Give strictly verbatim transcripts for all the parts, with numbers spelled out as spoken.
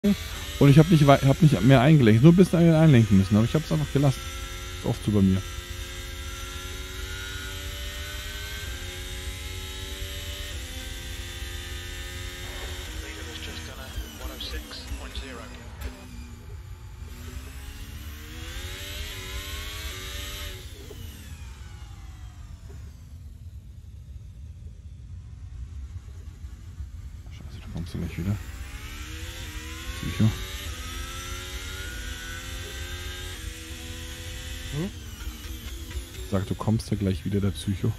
Und ich habe nicht, hab nicht mehr eingelenkt, nur ein bisschen einlenken müssen, aber ich habe es einfach gelassen. Ist oft so bei mir. Scheiße, da kommst du gleich wieder. Psycho. Hm? Sag, du kommst ja gleich wieder, der Psycho.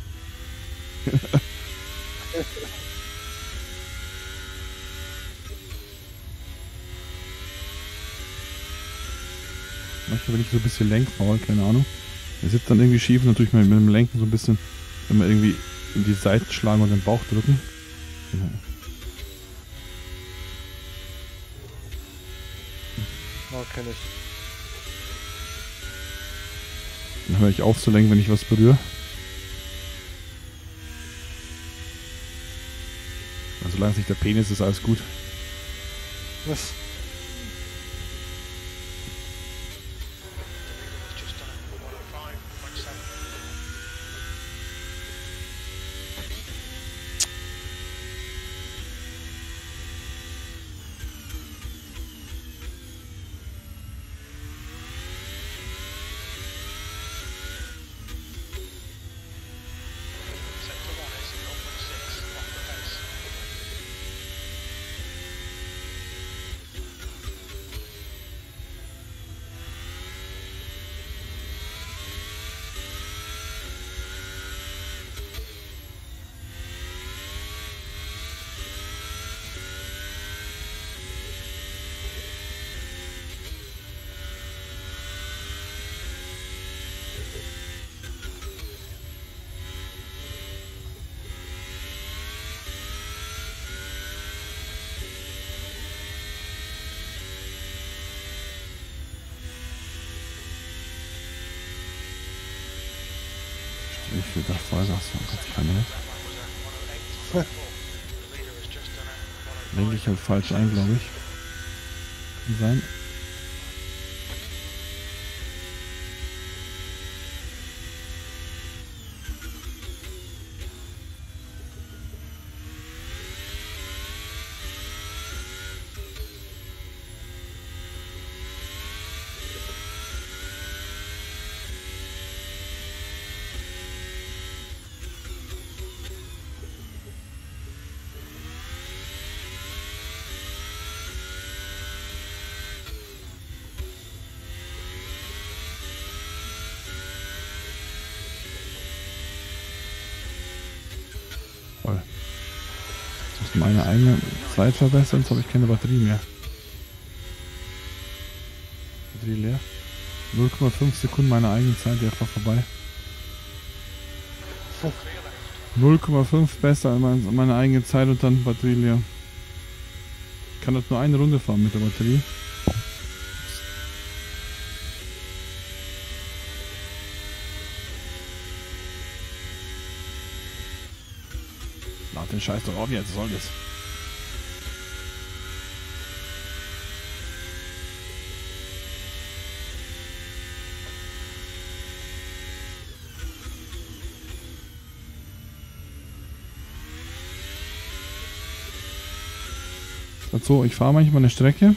Manchmal, wenn ich so ein bisschen lenkfaul, keine Ahnung. Der sitzt dann irgendwie schief und natürlich mit dem Lenken so ein bisschen, wenn wir irgendwie in die Seiten schlagen und den Bauch drücken. Genau. Oh, kenn ich. Dann höre ich auf zu lenken, wenn ich was berühre. Also solange es nicht der Penis ist, alles gut. Was? Ich will da Vollgas fahren, Gott, keine Ahnung. Lenke ich halt falsch ein, glaube ich. Kann sein. Voll. Ich muss meine eigene Zeit verbessern, sonst habe ich keine Batterie mehr. Batterie leer. null Komma fünf Sekunden meiner eigenen Zeit, die einfach vorbei. null Komma fünf besser als meine eigene Zeit und dann Batterie leer. Ich kann das nur eine Runde fahren mit der Batterie. Lad den Scheiß doch auf jetzt, was soll das? So, ich fahre manchmal eine Strecke.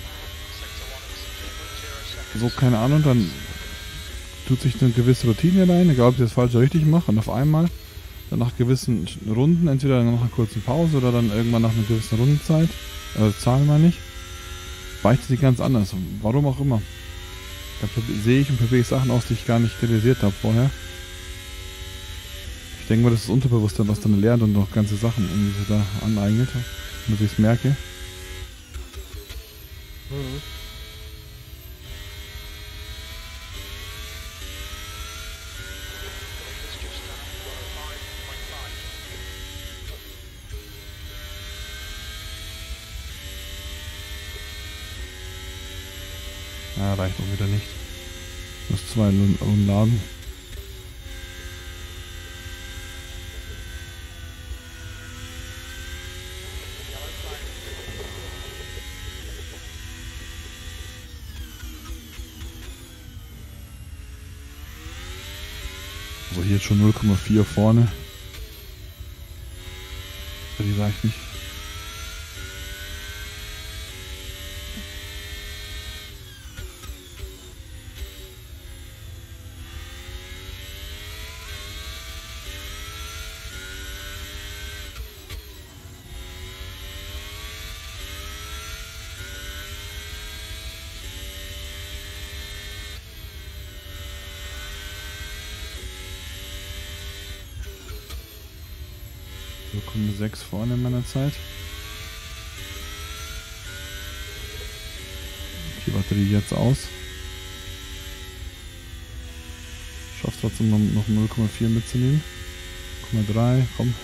So, keine Ahnung, dann tut sich eine gewisse Routine rein, egal ob ich das falsch oder richtig mache. Und auf einmal, dann nach gewissen Runden, entweder nach einer kurzen Pause oder dann irgendwann nach einer gewissen Rundenzeit, äh, Zahlen meine ich, weicht sie ganz anders. Warum auch immer. Da sehe ich und probiere Sachen aus, die ich gar nicht realisiert habe vorher. Ich denke mal, das ist das Unterbewusstsein, was dann lernt und noch ganze Sachen irgendwie so da aneignet, damit ich es merke. Mhm. Ja, reicht auch wieder nicht. Muss zwei Runden laden. Also hier jetzt schon null Komma vier vorne. Die reicht nicht. null Komma sechs vorne in meiner Zeit. Die Batterie jetzt aus. Schafft trotzdem noch, noch null Komma vier mitzunehmen. null Komma drei, komm.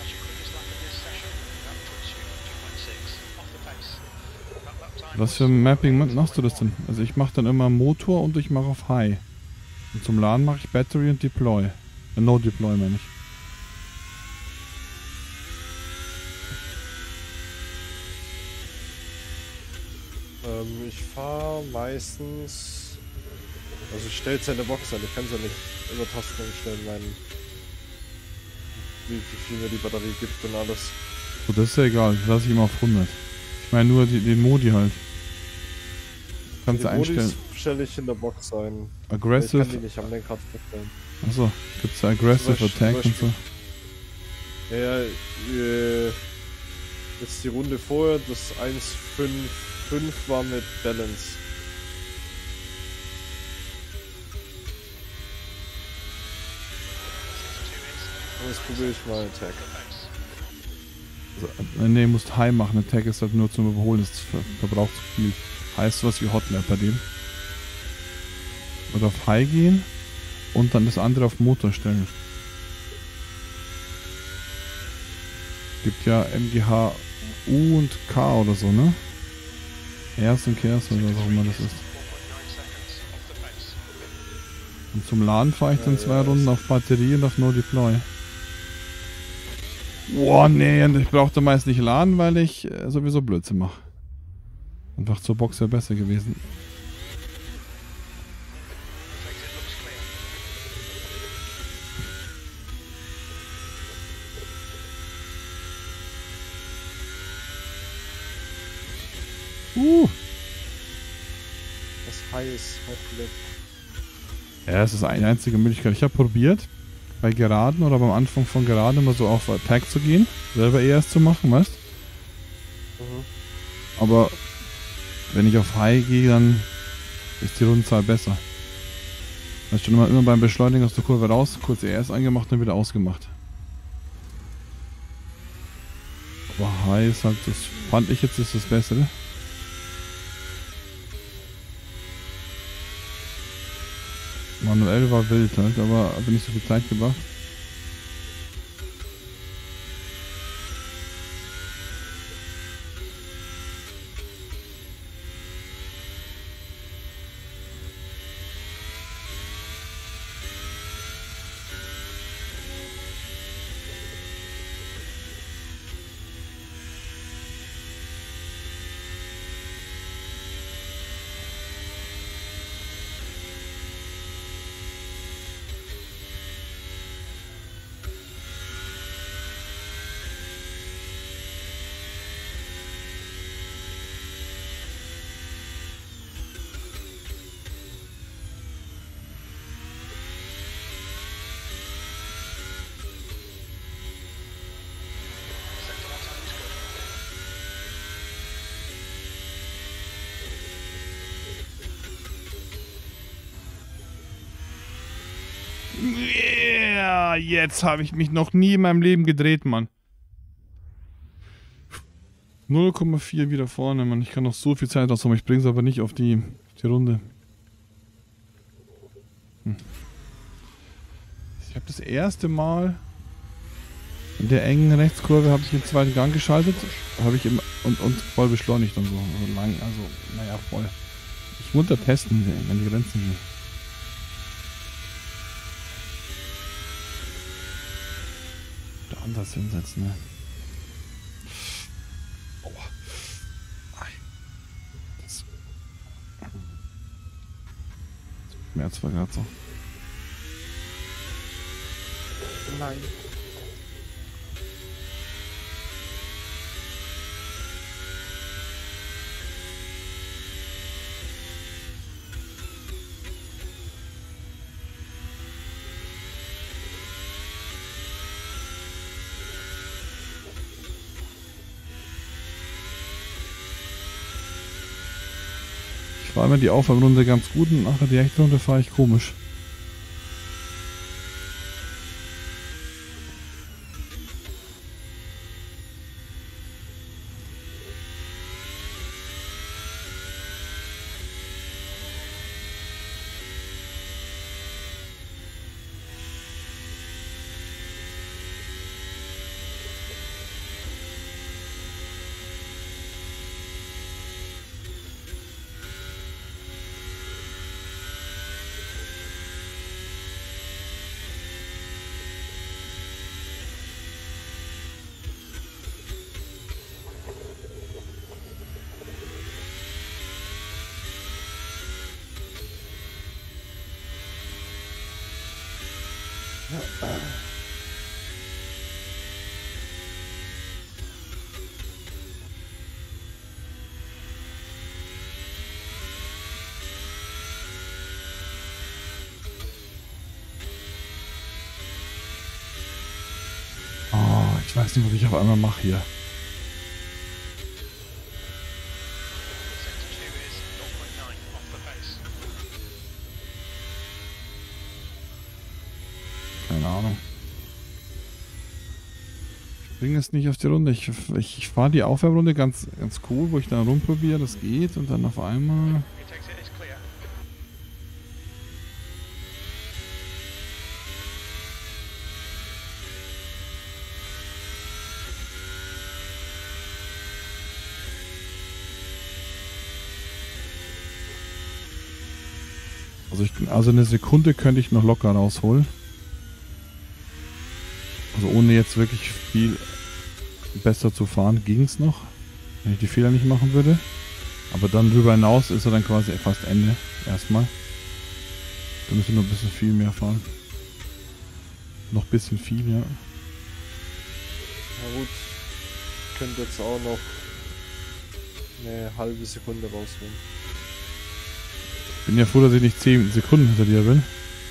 Was für ein Mapping machst du das denn? Also ich mache dann immer Motor und ich mache auf High. Und zum Laden mache ich Battery und Deploy. Äh, no Deploy meine ich. Ähm, ich fahre meistens. Also ich stelle es ja in der Box an, ich kann es ja nicht über Tasten umstellen, meinen, wie, wie viel mir die Batterie gibt und alles. So, das ist ja egal, das lasse ich immer auf hundert. Ich meine nur die, den Modi halt. Kannst Die du einstellen. Modis stelle ich in der Box ein. Aggressive. Ich kann die nicht am Lenkrad verstellen. Achso, gibt's da Aggressive Zum Beispiel- Attack zum und so. Ja, äh, jetzt die Runde vorher, das eins fünf fünf war mit Balance. Und jetzt probiere ich mal Attack. Also, ne, musst High machen. Attack ist halt nur zum Überholen, das ver verbraucht zu viel. Heißt was wie Hotlap bei dem. Oder auf High gehen und dann das andere auf Motor stellen. Gibt ja M G H U und K oder so, ne? Erst und Kers oder was auch immer das ist. Und zum Laden fahre ich dann zwei Runden auf Batterie und auf No Deploy. Boah, nee, und ich brauchte meist nicht laden, weil ich äh, sowieso Blödsinn mache. Einfach zur Box wäre besser gewesen. Uh. Das heiß, Hotlap. Ja, es ist eine einzige Möglichkeit. Ich habe probiert, bei Geraden oder beim Anfang von Geraden immer so auf Attack zu gehen, selber E S zu machen, weißt? Mhm. Aber wenn ich auf High gehe, dann ist die Rundenzahl besser. Weißt du, immer, immer beim Beschleunigen aus der Kurve raus, kurz E S angemacht und wieder ausgemacht. Aber High ist halt, das fand ich jetzt ist das Bessere. Manuell war wild halt, aber habe nicht so viel Zeit gebracht. Yeah, jetzt habe ich mich noch nie in meinem Leben gedreht, Mann. null Komma vier wieder vorne, Mann. Ich kann noch so viel Zeit rausholen, ich bringe es aber nicht auf die, die Runde. Hm. Ich habe das erste Mal in der engen Rechtskurve habe ich den zweiten Gang geschaltet, habe ich im, und, und voll beschleunigt und so. Also lang, also, naja, voll. Ich muss da testen, wenn die Grenzen sind. Anders hinsetzen, ne? Oh. Das Schmerz war gerade so. nein. Ich fahre immer die Aufwärmrunde ganz gut und nachher die echte Runde fahre ich komisch. Oh, ich weiß nicht, was ich auf einmal mache hier. Keine Ahnung. Ich bringe es nicht auf die Runde. Ich, ich, ich fahre die Aufwärmrunde ganz, ganz cool, wo ich dann rumprobiere, das geht und dann auf einmal... Also, ich, also eine Sekunde könnte ich noch locker rausholen. Also ohne jetzt wirklich viel besser zu fahren, ging es noch. Wenn ich die Fehler nicht machen würde. Aber dann drüber hinaus ist er dann quasi fast Ende. Erstmal. Da müssen wir noch ein bisschen viel mehr fahren. Noch ein bisschen viel, ja. Na gut. Ich könnte jetzt auch noch eine halbe Sekunde rausholen. Bin ja froh, dass ich nicht zehn Sekunden hinter dir bin.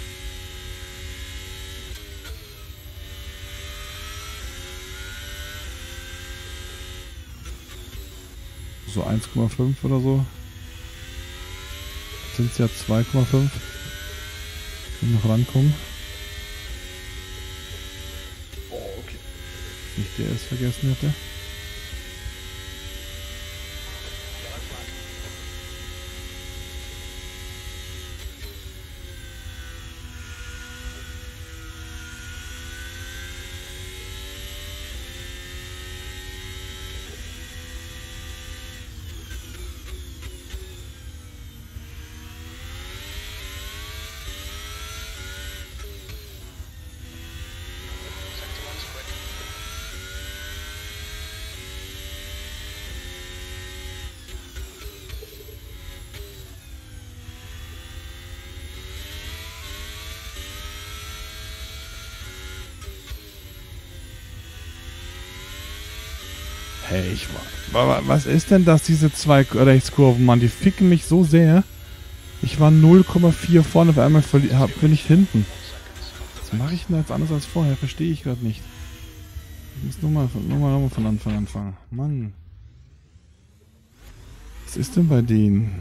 So eins Komma fünf oder so. Sind es ja zwei Komma fünf. Können noch rankommen. Oh, okay. Nicht der es vergessen hätte. Hey, ich war... Was ist denn das, diese zwei Rechtskurven, Mann? Die ficken mich so sehr. Ich war null Komma vier vorne, auf einmal bin ich hinten. Was mache ich denn jetzt anders als vorher? Verstehe ich gerade nicht. Ich muss nur mal, nur mal, nur mal von Anfang anfangen. Mann. Was ist denn bei denen?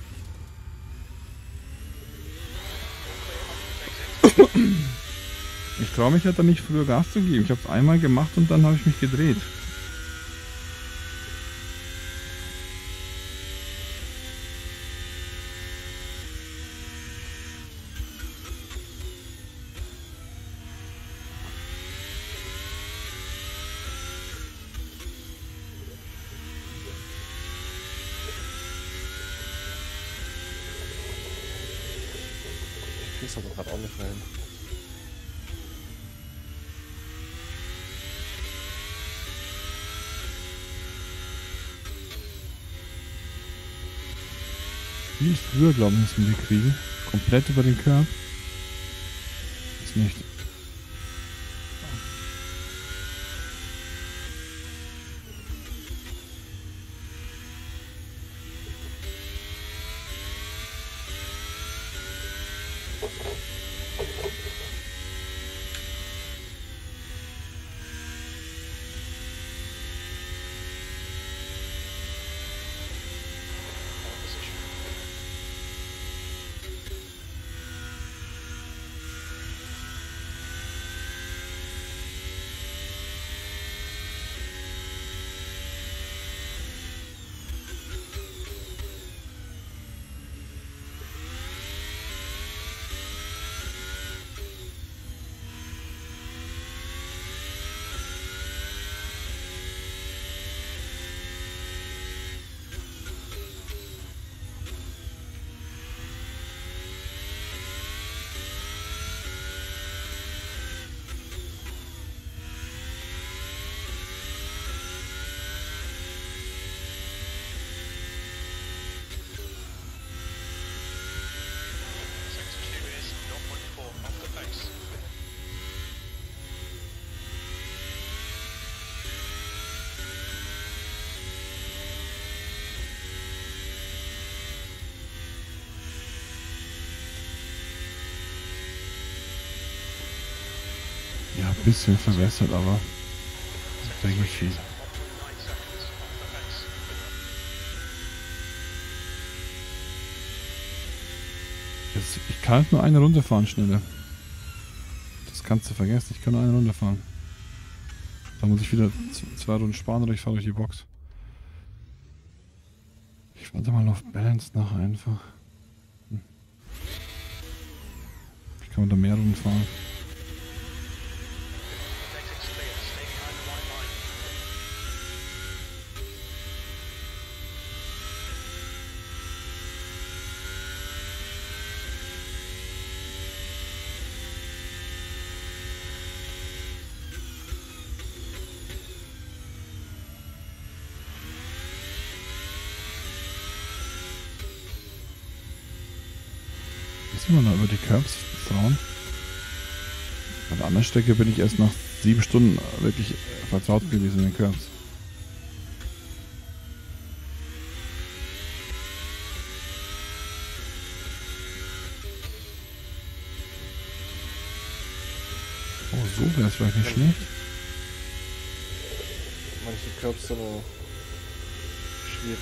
Ich traue mich halt dann nicht früher Gas zu geben. Ich habe es einmal gemacht und dann habe ich mich gedreht. Ich krieg's aber gerade auch nicht mehr hin. Viel früher, glaube ich, müssen wir kriegen. Komplett über den Körper. Ist nicht. ein bisschen verbessert, aber denke ich viel. Jetzt, ich kann halt nur eine Runde fahren, schneller. Das kannst du vergessen, ich kann nur eine Runde fahren. Da muss ich wieder zwei Runden sparen oder ich fahre durch die Box. Ich warte mal auf Balance nach einfach. Hm. Ich kann da mehr Runden fahren. Ist immer noch über die Curbs vertrauen. Bei der anderen Strecke bin ich erst nach sieben Stunden wirklich vertraut gewesen in den Curbs. Oh, so wäre es vielleicht nicht schlecht. Manche Curbs sind aber schwierig.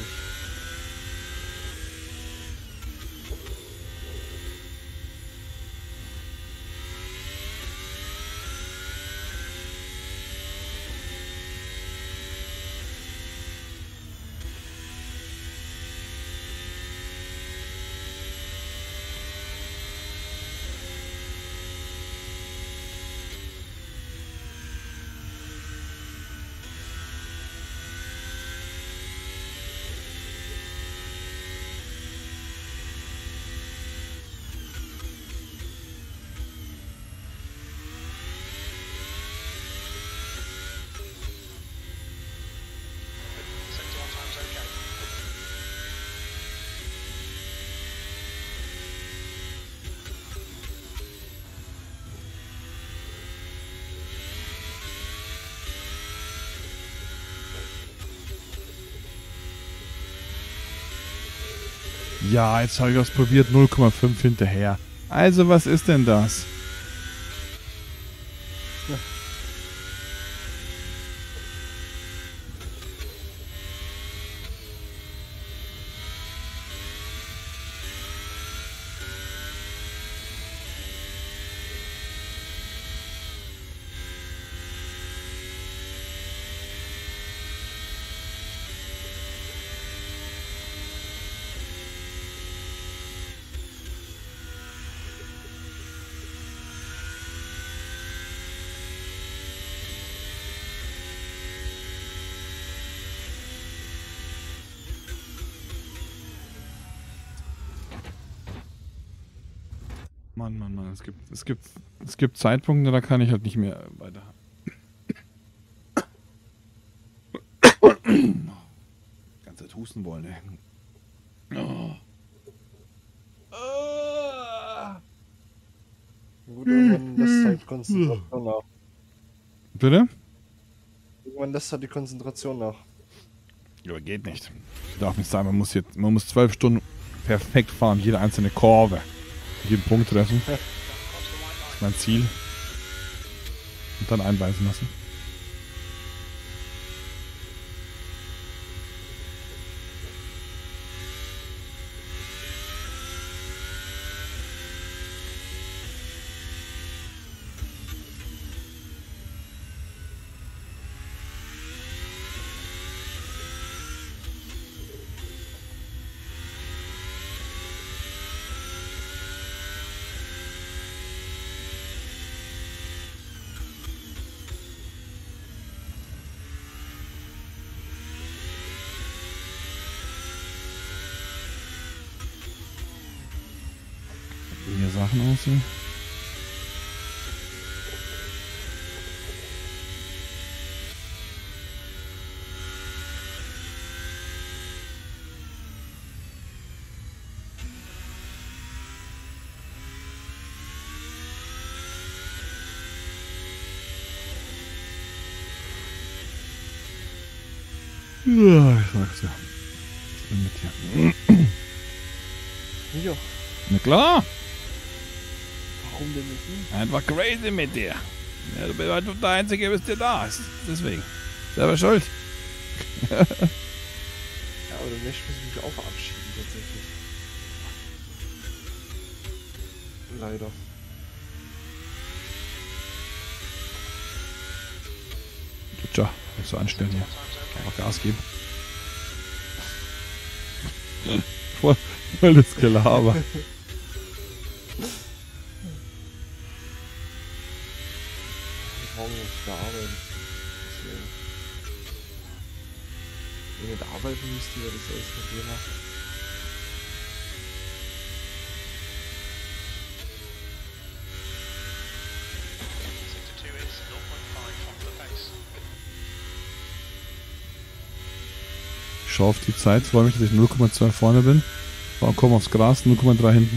Ja, jetzt habe ich was probiert, null Komma fünf hinterher. Also, was ist denn das? Ja. Mann, Mann, Mann, es gibt, es gibt, es gibt Zeitpunkte, da kann ich halt nicht mehr weiter. Ganze Zeit husten wollen, ey. Oh. Gut, irgendwann lässt halt Konzentration nach. Bitte? Irgendwann lässt halt die Konzentration nach. Ja, aber geht nicht. Darf nicht sein, man muss jetzt, man muss zwölf Stunden perfekt fahren, jede einzelne Kurve. Jeden Punkt treffen. Das ist mein Ziel. Und dann einweisen lassen. Wie hier Sachen aussehen. Ja, ich sag's ja. Was bin mit dir? Ja. Na klar. Warum denn nicht? Einfach crazy mit dir. Ja, du bist halt der Einzige, bist der da ist. Deswegen. Selber schuld. Ja, aber demnächst muss ich mich auch verabschieden, tatsächlich. Leider. Tja, nicht so anstellen hier. Einfach Gas geben. Voll, voll das Gelaber. Morgen muss ich da arbeiten. Deswegen. Wenn ich da arbeiten müsste, wäre das alles kein Thema. Ich schaue auf die Zeit, freue mich, dass ich null Komma zwei vorne bin. Und komme aufs Gras, null Komma drei hinten.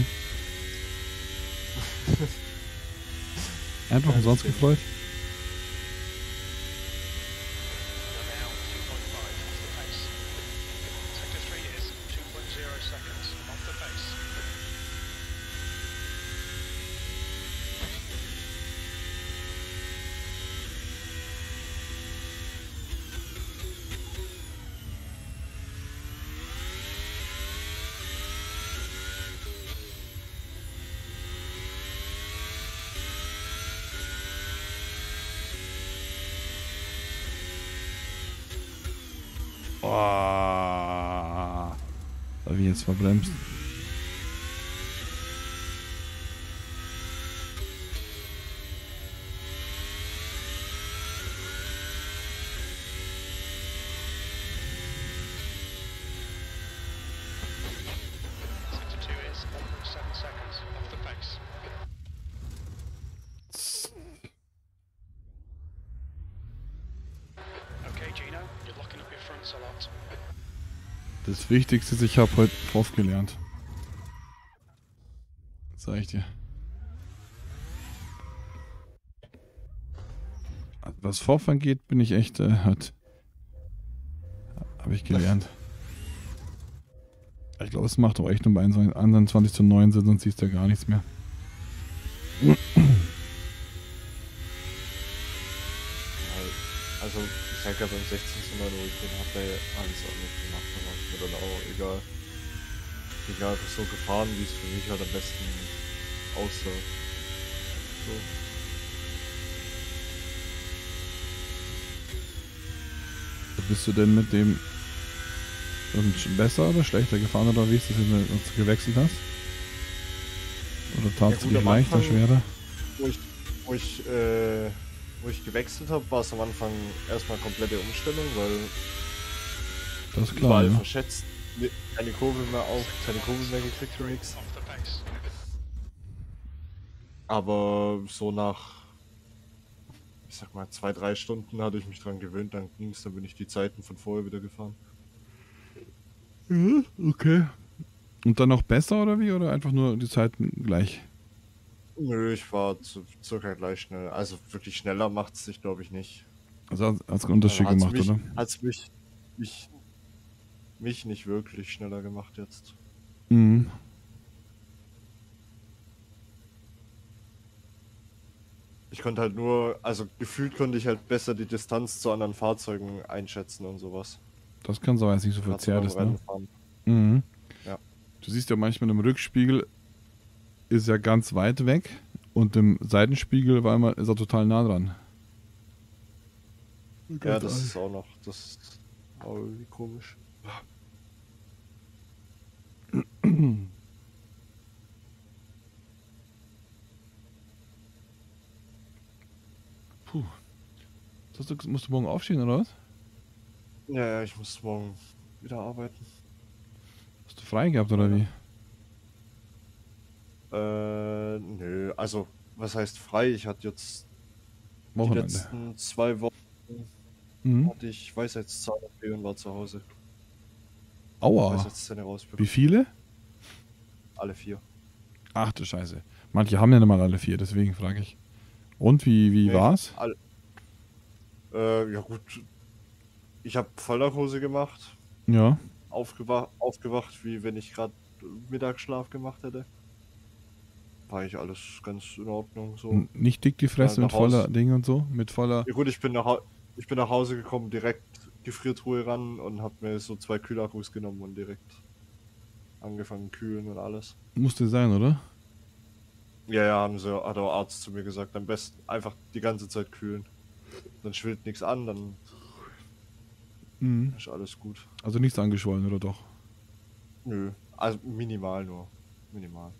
Einfach umsonst gefreut. Oh, da habe ich jetzt verbremst. Das Wichtigste ist, ich habe heute F O F gelernt. Sag ich dir. Was F O F angeht, bin ich echt, äh, hat, habe ich gelernt. Ich glaube, es macht auch echt nur bei einundzwanzig zu neun Sinn, sonst siehst du ja gar nichts mehr. Also, ich sag ja beim sechzehn zu neun, wo ich den hatte, alles anders gemacht, dann war es mir dann auch egal. Ich bin einfach so gefahren, wie es für mich halt am besten aussah. So. Bist du denn mit dem besser oder schlechter gefahren oder wie ist das, wenn du gewechselt hast? Oder tat es Ja, dir leichter, schwerer? Wo ich, wo ich, äh, wo ich gewechselt habe, war es am Anfang erstmal komplette Umstellung, weil das ist klar, überall ja. verschätzt, keine Kurve mehr auf, keine Kurve mehr gekriegt für nichts. Aber so nach, ich sag mal, zwei, drei Stunden hatte ich mich dran gewöhnt, dann ging es, dann bin ich die Zeiten von vorher wieder gefahren. Ja, okay. Und dann noch besser oder wie? Oder einfach nur die Zeiten gleich? Nö, ich war zu, circa gleich schnell. Also wirklich schneller macht es sich, glaube ich, nicht. Also hat es einen Unterschied Also gemacht, mich, oder? Hat es mich, mich, mich nicht wirklich schneller gemacht jetzt. Mhm. Ich konnte halt nur, also gefühlt konnte ich halt besser die Distanz zu anderen Fahrzeugen einschätzen und sowas. Das kann sein, weil es nicht so Gerade verzerrt beim ist, ne? Rennfahren. Mhm. Ja. Du siehst ja manchmal im Rückspiegel ist ja ganz weit weg und im Seitenspiegel war immer, ist er total nah dran. Ja, das ist auch noch, das ist auch irgendwie komisch. Puh. Das heißt, du, musst du morgen aufstehen, oder was? Ja, ja, ich muss morgen wieder arbeiten. Hast du frei gehabt, oder wie? Äh, nö, also, was heißt frei? Ich hatte jetzt die Wochenende. letzten zwei Wochen, Mhm. hatte ich Weisheitszahn und war zu Hause. Aua. Weisheitszähne rausbekommen. Wie viele? Alle vier. Ach du Scheiße. Manche haben ja nicht mal alle vier, deswegen frage ich. Und wie, wie Nee, war's? All, äh, ja gut. Ich habe Vollnarkose gemacht. Ja. Aufgewacht, aufgewacht, wie wenn ich gerade Mittagsschlaf gemacht hätte. war eigentlich alles ganz in Ordnung. So. N- Nicht dick die Fresse Ja, mit nach Hause. voller Dinge und so? Mit voller... Ja gut, ich bin nach, Hau- ich bin nach Hause gekommen, direkt Gefriertruhe ran und hab mir so zwei Kühlakkus genommen und direkt angefangen kühlen und alles. Musste sein, oder? Ja, ja, haben sie, hat der Arzt zu mir gesagt, am besten einfach die ganze Zeit kühlen. Dann schwillt nichts an, dann Mhm. ist alles gut. Also nichts angeschwollen, oder doch? Nö, also minimal nur. Minimal.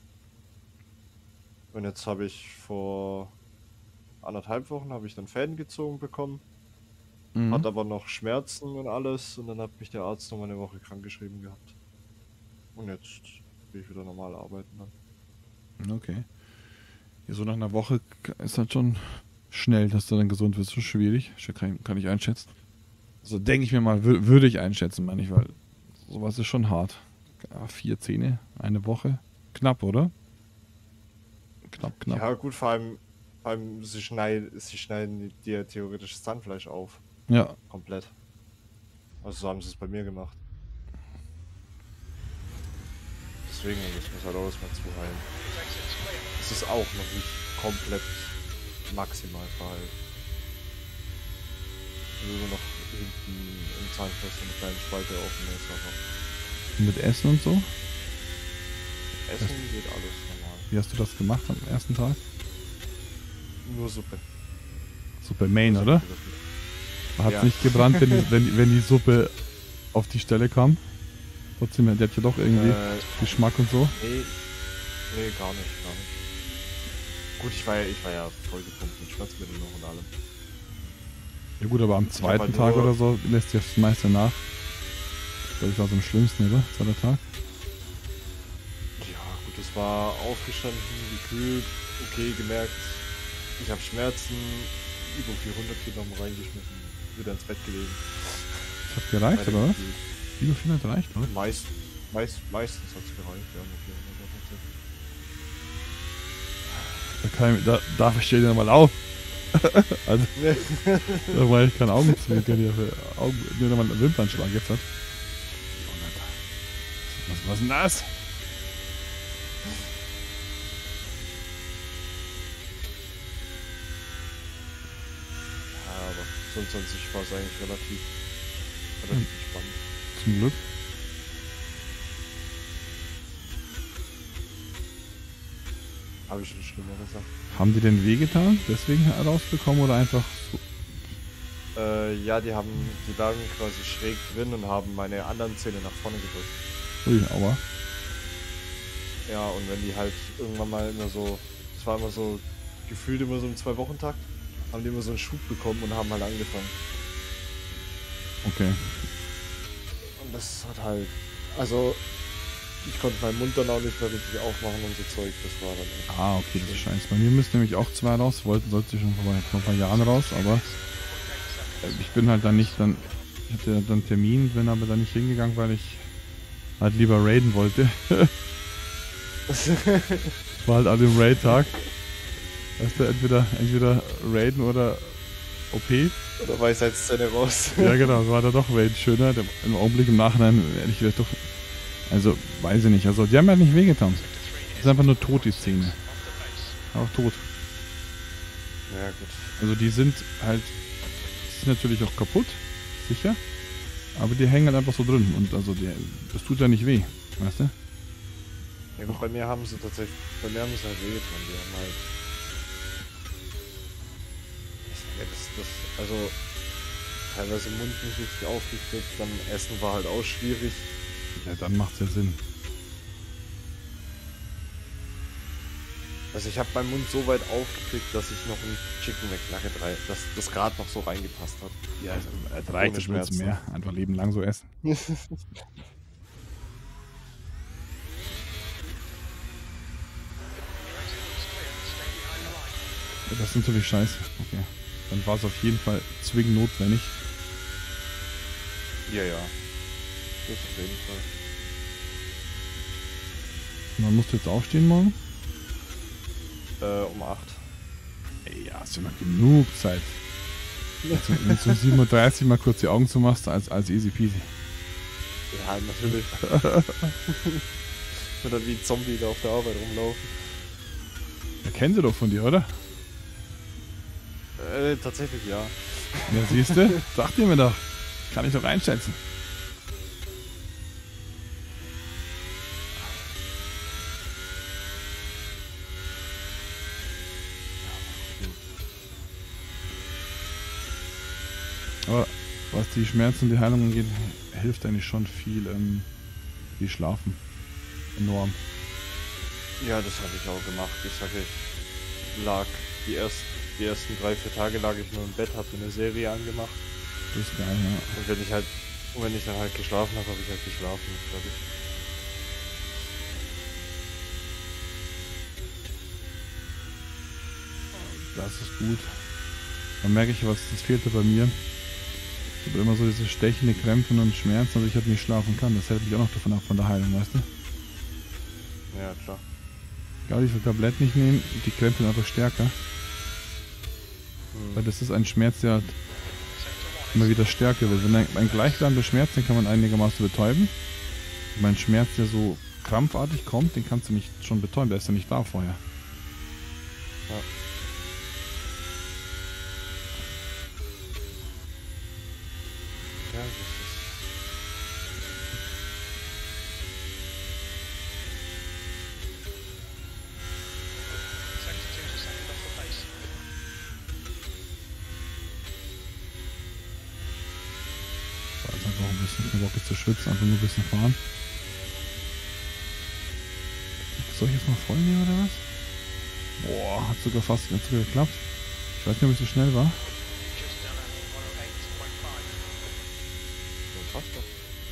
Und jetzt habe ich vor anderthalb Wochen habe ich dann Fäden gezogen bekommen, Mhm. hat aber noch Schmerzen und alles und dann hat mich der Arzt noch mal eine Woche krank geschrieben gehabt. Und jetzt will ich wieder normal arbeiten dann. Okay. Ja, so nach einer Woche k- ist halt schon schnell, dass du dann gesund wirst. So schwierig. Sch- Kann, kann ich einschätzen. Also denke ich mir mal, wür- würde ich einschätzen, meine ich, weil sowas ist schon hart. Ja, vier Zähne, eine Woche. Knapp, oder? Knapp, knapp. Ja gut, vor allem, vor allem sie, schneid, sie schneiden dir theoretisch das Zahnfleisch auf. Ja. Komplett. Also so haben sie es bei mir gemacht. Deswegen, das muss halt auch erstmal zuheilen. Es ist auch noch nicht komplett maximal verheilt. Nur noch hinten im Zahnfleisch so eine kleine Spalte offen ist, aber Mit Essen und so? Essen geht alles normal. Wie hast du das gemacht am ersten Tag? Nur Suppe. Suppe Main, Suppe oder? wirklich. Hat es Ja. nicht gebrannt, wenn die, wenn, die- wenn die Suppe auf die Stelle kam? Trotzdem, die hat ja doch irgendwie Äh, Geschmack und so. nee, nee, gar nicht, gar nicht. Gut, ich war ja, ich war ja vollgepumpt mit Schmerzmitteln noch und allem. Ja gut, aber am hab zweiten halt Tag nur- oder so lässt sich das meiste nach. Ich glaube, ich war so am schlimmsten, oder? Zweiter Tag. Ja, gut, es war aufgestanden, gekühlt, okay, gemerkt, ich habe Schmerzen, über vierhundert genommen, reingeschmissen, wieder ins Bett gelegen. Das hat gereicht, weiter oder was? gekühlt. Über vierhundert reicht, oder? Meist, meist, meistens hat es gereicht, ja, nur vierhundert Da, kann ich, da darf ich stehen mal auf. Also, tatsächlich. da war ich kein Augenzwinkern hier für Augen, mir nochmal einen Wimpernschlag jetzt hat. Was, was ist denn das? Ja, aber sonst an sich war es eigentlich relativ, relativ entspannt. Zum Glück. Habe ich schon schlimmer gesagt. Haben die denn wehgetan? Deswegen rausbekommen oder einfach so? Äh, ja, die haben, die lagen quasi schräg drin und haben meine anderen Zähne nach vorne gedrückt. Ui, aua. Ja, und wenn die halt irgendwann mal immer so, das war immer so, gefühlt immer so im Zwei-Wochen-Takt, haben die immer so einen Schub bekommen und haben halt angefangen. Okay. Und das hat halt, also, ich konnte meinen Mund dann auch nicht mehr richtig aufmachen und so Zeug, das war dann echt. Ah, okay, das ist scheiße. Bei mir müssen nämlich auch zwei raus, wollten, sollte ich schon vor, vor ein paar Jahren raus, aber äh, ich bin halt dann nicht dann, ich hatte dann einen Termin, bin aber dann nicht hingegangen, weil ich halt lieber raiden wollte. War halt an dem Raid-Tag. Weißt du, entweder, entweder raiden oder O P. Oder Weisheitszähne raus. Ja genau, war da doch Raid schöner. Der- Im Augenblick im Nachhinein ehrlich gesagt doch. Also, weiß ich nicht. Also, die haben halt nicht wehgetan. Das ist einfach nur tot, die Szene. Auch tot. Ja, gut. Also, die sind halt. Sind natürlich auch kaputt, sicher. Aber die hängen halt einfach so drin. Und also, die, das tut ja nicht weh. Weißt du? Ja gut, bei mir haben sie tatsächlich, bei mir haben sie halt wehgetan, die haben halt, ja, das, das, also, teilweise Mund nicht richtig aufgekriegt, dann Essen war halt auch schwierig. Ja, dann macht's ja Sinn. Also ich habe meinen Mund so weit aufgekriegt, dass ich noch ein Chicken McNugget rein, dass das gerade noch so reingepasst hat. Ja, also, es reicht, Ohne das willst du Schmerzen. mehr. Einfach Leben lang so essen. Ja, das ist natürlich scheiße. Okay. Dann war es auf jeden Fall zwingend notwendig. Ja, ja. Das auf jeden Fall. Man musste jetzt aufstehen morgen. Äh, um acht. Ey, ja, hast ja noch genug Zeit. Wenn du um sieben Uhr dreißig mal kurz die Augen zumachst, als, als easy peasy. Ja, natürlich. Und dann wie ein Zombie da auf der Arbeit rumlaufen. Er kennt sie doch von dir, oder? Äh, tatsächlich ja. Ja, siehst du? Sagt ihr mir doch. Kann ich doch einschätzen. Aber was die Schmerzen und die Heilung angeht, hilft eigentlich schon viel, ähm, wie Schlafen. Enorm. Ja, das habe ich auch gemacht. Ich sage, ich lag die, erst, die ersten drei, vier Tage lag ich nur im Bett, habe eine Serie angemacht. Das ist geil, ja. Und wenn ich halt, und wenn ich dann halt geschlafen habe, habe ich halt geschlafen. Fertig. Das ist gut. Dann merke ich, was das fehlte bei mir. Ich habe immer so diese stechende Krämpfe und Schmerzen, dass ich halt nicht schlafen kann. Das hält mich auch noch davon ab, von der Heilung, weißt du? Ja, klar. Egal, wie viel Tabletten ich nehme, die Krämpfe sind einfach stärker. Hm. Weil das ist ein Schmerz, der halt immer wieder stärker wird. Wenn ein, ein gleichbleibender Schmerz, den kann man einigermaßen betäuben. Und mein Schmerz, der so krampfartig kommt, den kannst du nicht schon betäuben, der ist ja nicht da vorher. Ja. Ja, das ist... War jetzt einfach ein bisschen, kein Bock ist zu schwitzen, einfach nur ein bisschen fahren. Soll ich jetzt mal voll nehmen oder was? Boah, hat sogar fast hat sogar geklappt. Ich weiß nicht, ob ich so schnell war. So passt doch.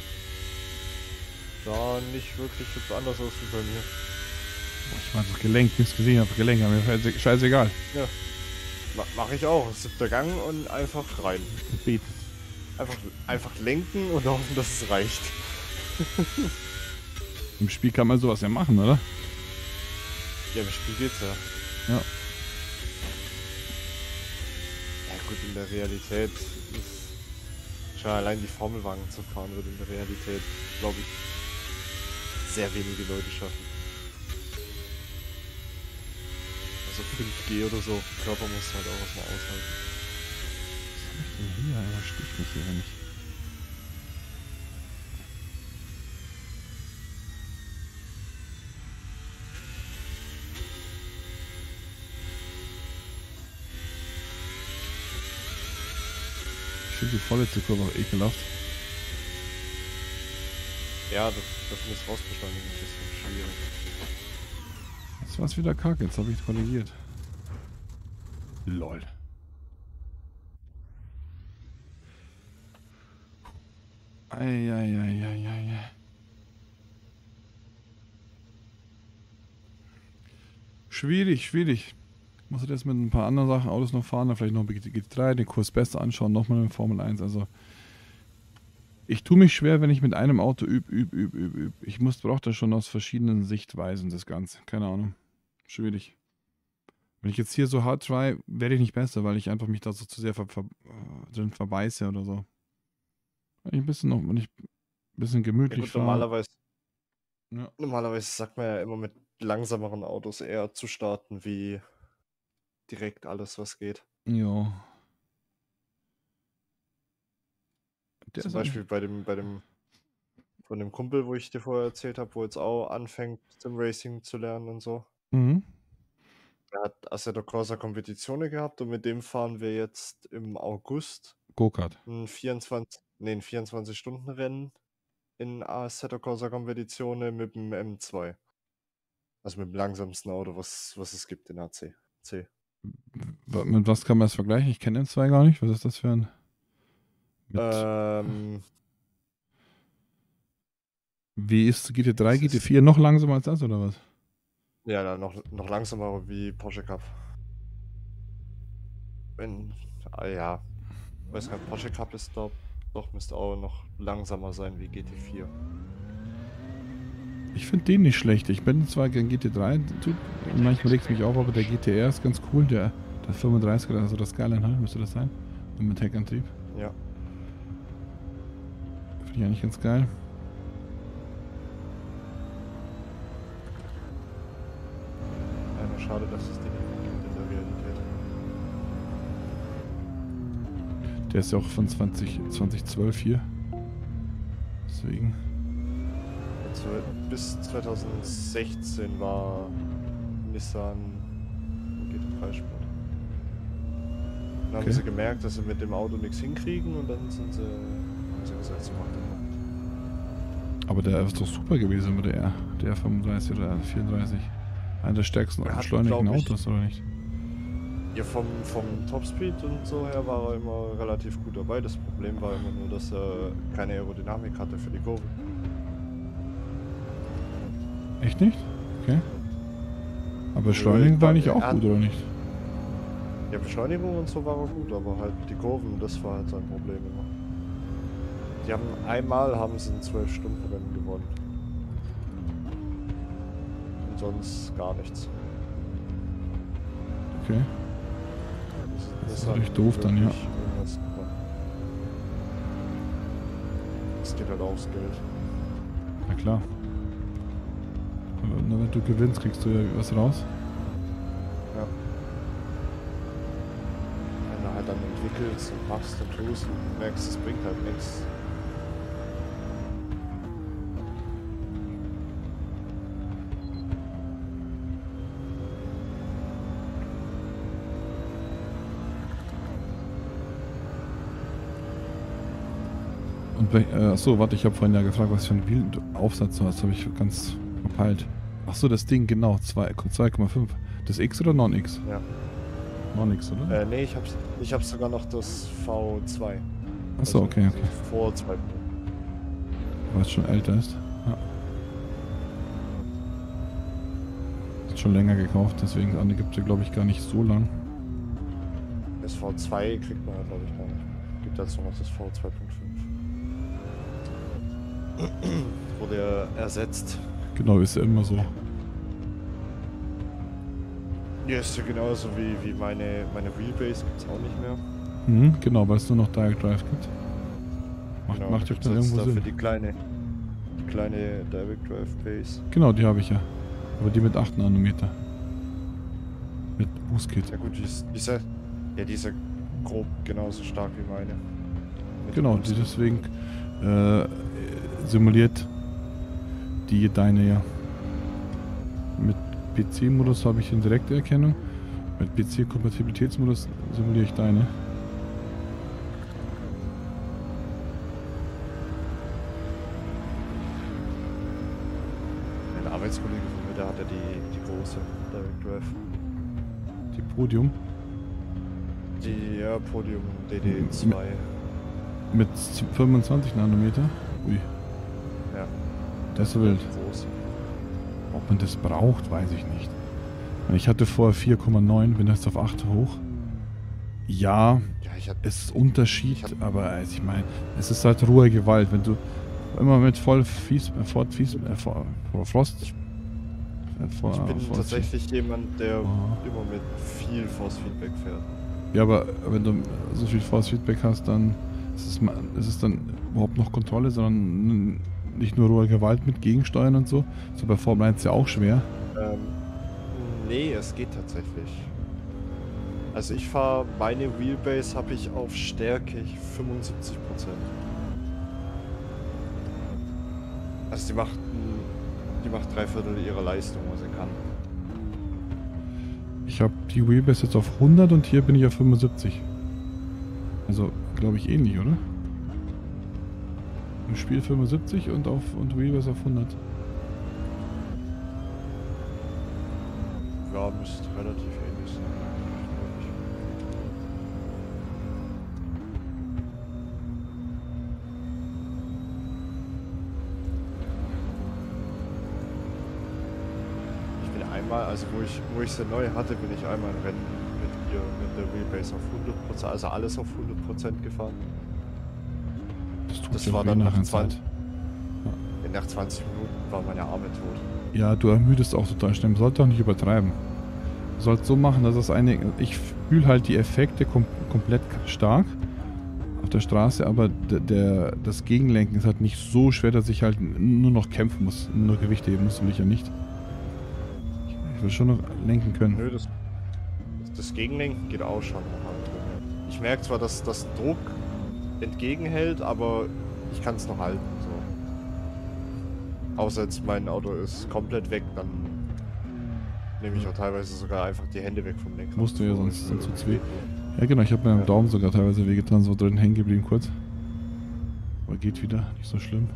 Sah nicht wirklich jetzt anders aus wie bei mir. Boah, ich war einfach gelenkt, nichts gesehen, einfach gelenkt, aber mir scheißegal. Ja. Ma mach ich auch. Siebter Gang und einfach rein. Beten. Einfach, einfach lenken und hoffen, dass es reicht. Im Spiel kann man sowas ja machen, oder? Ja, im Spiel geht's ja. Ja. Ja gut, in der Realität ist schon allein die Formelwagen zu fahren, wird in der Realität, glaube ich, sehr wenige Leute schaffen. Also fünf G oder so, der Körper muss halt auch was mal aushalten. Was hab ich denn hier? Er sticht mich hier nicht. Ich finde die vorletzte Kurve auch ekelhaft. Ja, das, das muss rausbeschleunigen, ein bisschen schwierig. Jetzt war es wieder kacke, jetzt habe ich korrigiert. Lol. Eieieiei. Schwierig, schwierig. Ich muss jetzt mit ein paar anderen Sachen Autos noch fahren, dann vielleicht noch G T drei, den Kurs besser anschauen, nochmal in Formel eins. Also ich tue mich schwer, wenn ich mit einem Auto üb, üb, üb, üb, üb. Ich muss brauche das schon aus verschiedenen Sichtweisen das Ganze. Keine Ahnung. Schwierig. Wenn ich jetzt hier so hart try, werde ich nicht besser, weil ich einfach mich da so zu sehr ver, ver, drin verbeiße oder so. Wenn ich ein bisschen noch, wenn ich ein bisschen gemütlich Ja, gut, fahre. normalerweise, Ja. normalerweise sagt man ja immer mit langsameren Autos eher zu starten, wie direkt alles, was geht. Ja. Der Zum ist Beispiel bei dem, bei dem, von dem Kumpel, wo ich dir vorher erzählt habe, wo jetzt auch anfängt, Sim Racing zu lernen und so. Mhm. Er hat Assetto Corsa Competizione gehabt und mit dem fahren wir jetzt im August Go-Kart. ein vierundzwanzig, nee, ein vierundzwanzig-Stunden-Rennen in Assetto Corsa Competizione mit dem M zwei. Also mit dem langsamsten Auto, was, was es gibt in A C. C. W- Mit was kann man das vergleichen? Ich kenne den zwei gar nicht. Was ist das für ein... Mit, Ähm, wie ist G T drei, das G T ist- vier noch langsamer als das oder was? ja, dann noch, noch langsamer wie Porsche Cup. Wenn, ah, ja, weiß gar nicht, Porsche Cup ist doch, doch müsste auch noch langsamer sein wie G T vier. Ich finde den nicht schlecht. Ich bin zwar gegen G T drei Typ. Manchmal regt es mich auf, aber der G T R ist ganz cool. Der, der fünfunddreißiger, also das Skyline halt, müsste das sein. Und mit Heckantrieb. Ja. Finde ich eigentlich ganz geil. Einer schade, dass es den nicht gibt in der Realität. Der ist ja auch von zwanzig, zweitausendzwölf hier. Deswegen. Also bis zweitausendsechzehn war Nissan G T drei Sport. Dann Okay. haben sie gemerkt, dass sie mit dem Auto nichts hinkriegen und dann sind sie, haben sie gesagt, sie machen den Markt. Aber der ist doch super gewesen mit der R. Der R fünfunddreißig oder R vierunddreißig. Einer der stärksten Er hat, beschleunigten glaub ich, Autos, oder nicht? Ja, vom, vom Topspeed und so her war er immer relativ gut dabei. Das Problem war immer nur, dass er keine Aerodynamik hatte für die Kurve. Echt nicht? Okay. Aber Beschleunigung war nicht auch er gut, oder nicht? Ja, Beschleunigung und so war er gut, aber halt die Kurven, das war halt sein Problem immer. Die haben einmal haben sie ein zwölf Stunden Rennen gewonnen. Und sonst gar nichts. Okay. Das, ist natürlich doof dann, ja. irgendwas gewonnen. Das geht halt aufs Geld. Na klar. Aber nur wenn du gewinnst, kriegst du ja was raus. Ja. Wenn du halt dann entwickelst und machst und tust und merkst, es bringt halt nichts. Und bei, äh, achso, warte, ich habe vorhin ja gefragt, was für einen Wheel-Aufsatz du hast, habe ich ganz verpeilt. Achso, das Ding, genau, zwei Komma fünf. Das X oder Non-X? Ja. Non-X, oder? Äh, nee, ich hab's, ich hab's sogar noch das V zwei. Achso, okay, okay. Vor zwei. Weil es schon älter ist. Ja. Ist schon länger gekauft, deswegen das andere gibt es, glaube ich, gar nicht so lang. Das V zwei kriegt man halt, glaube ich, gar nicht. Gibt dazu noch das V zwei Punkt fünf. Wurde er ersetzt. Genau, ist ja immer so. Ja, ist ja genauso wie, wie meine, meine Wheelbase gibt's auch nicht mehr. Mhm, genau, weil es nur noch Direct Drive gibt. Macht, Genau, macht ja gibt's dann jetzt irgendwo dafür Sinn. die kleine, die kleine Direct Drive Base. Genau, die habe ich ja. Aber die mit acht Nanometer. Mit Boost-Kit. Ja gut, die ist, die ist ja, ja, die ist ja grob genauso stark wie meine. Mit Genau, die deswegen äh, simuliert die deine ja. Mit P C-Modus habe ich in Direkterkennung. Mit P C-Kompatibilitätsmodus simuliere ich deine. Ein Arbeitskollege von mir, der hat ja die, die große Direct Drive. Die Podium. Die ja, Podium D D zwei. Mit fünfundzwanzig Nanometer. Ui, Ja. das ist wild. Groß. Ob man das braucht, weiß ich nicht. Ich hatte vorher vier Komma neun, bin jetzt auf acht hoch. Ja, Ja, ich hab, es ist Unterschied, Ich hab- aber also ich meine, es ist halt rohe Gewalt, wenn du immer mit voll Fies, äh, Ford Fies, äh, vor, vor Frost. Äh, vor, ich bin vor- tatsächlich jemand, der Oh. immer mit viel Force Feedback fährt. Ja, aber wenn du so viel Force Feedback hast, dann ist es, ma- ist es dann überhaupt noch Kontrolle, sondern n- nicht nur rohe Gewalt mit Gegensteuern und so. So bei Formel eins ja auch schwer. Ähm, nee, es geht tatsächlich. Also ich fahre, meine Wheelbase habe ich auf Stärke fünfundsiebzig Prozent. Also die macht, ein- die macht drei Viertel ihrer Leistung, was sie kann. Ich habe die Wheelbase jetzt auf hundert und hier bin ich auf fünfundsiebzig. Also, glaube ich, ähnlich, oder? Im Spiel fünfundsiebzig und auf und Wheelbase auf hundert. Ja, müsste relativ ähnlich sein. glaub ich. Ich bin einmal, also wo ich, wo ich sie neu hatte, bin ich einmal ein Rennen mit ihr, mit der Wheelbase auf hundert Prozent, also alles auf hundert Prozent gefahren. Das tut Das ja war weh dann nach nach einer zwanzig, Zeit. nach zwanzig Minuten waren meine Arme tot. Ja, du ermüdest auch total schnell. Man sollte auch nicht übertreiben. Du sollst so machen, dass es eine. Ich fühle halt die Effekte kom komplett stark auf der Straße, aber der, der, das Gegenlenken ist halt nicht so schwer, dass ich halt nur noch kämpfen muss, nur Gewicht heben muss, will ich ja nicht. Ich will schon noch lenken können. Nö, das, das Gegenlenken geht auch schon. Ich merke zwar, dass das Druck entgegenhält, aber ich kann es noch halten. So. Außer jetzt mein Auto ist komplett weg, dann nehme ich auch teilweise sogar einfach die Hände weg vom Lenkrad. Musst du ja, so, sonst so, tut's weh. Ja genau, ich habe meinem ja. Daumen sogar teilweise wehgetan, so drin hängen geblieben kurz. Aber geht wieder, nicht so schlimm.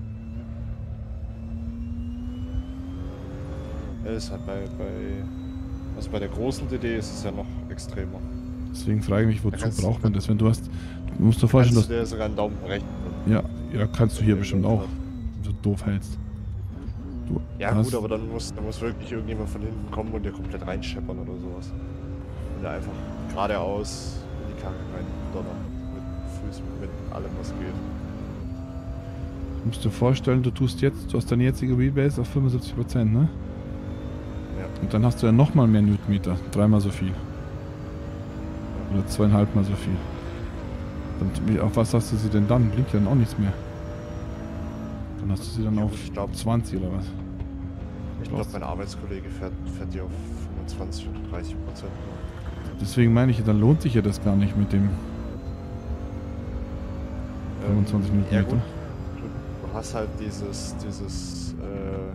Ja, ist halt bei, bei, also bei der großen D D ist es ja noch extremer. Deswegen frage ich mich, wozu braucht man das, wenn du hast, du musst dir vorstellen, dass... Du dir sogar einen Daumen rechts. Ja, ja, kannst du hier bestimmt auch, wenn du doof hältst. Du ja gut, aber dann muss, dann muss wirklich irgendjemand von hinten kommen und dir komplett reinscheppern oder sowas. Und da einfach geradeaus in die Karre rein, donnern, mit Füßen, mit allem was geht. Du musst dir vorstellen, du tust jetzt, du hast deine jetzige Wheelbase auf fünfundsiebzig Prozent, ne? Ja. Und dann hast du ja nochmal mehr Newtonmeter, dreimal so viel. Oder zweieinhalb Mal so viel. Dann, auf was hast du sie denn dann? Blinkt ja dann auch nichts mehr. Dann hast du sie dann ja, auf glaub, zwanzig oder was? Ich glaube, mein Arbeitskollege fährt, fährt die auf fünfundzwanzig oder dreißig Prozent. Deswegen meine ich, dann lohnt sich ja das gar nicht mit dem fünfundzwanzig ähm, Newtonmeter. Ja, du, du hast halt dieses, dieses, äh,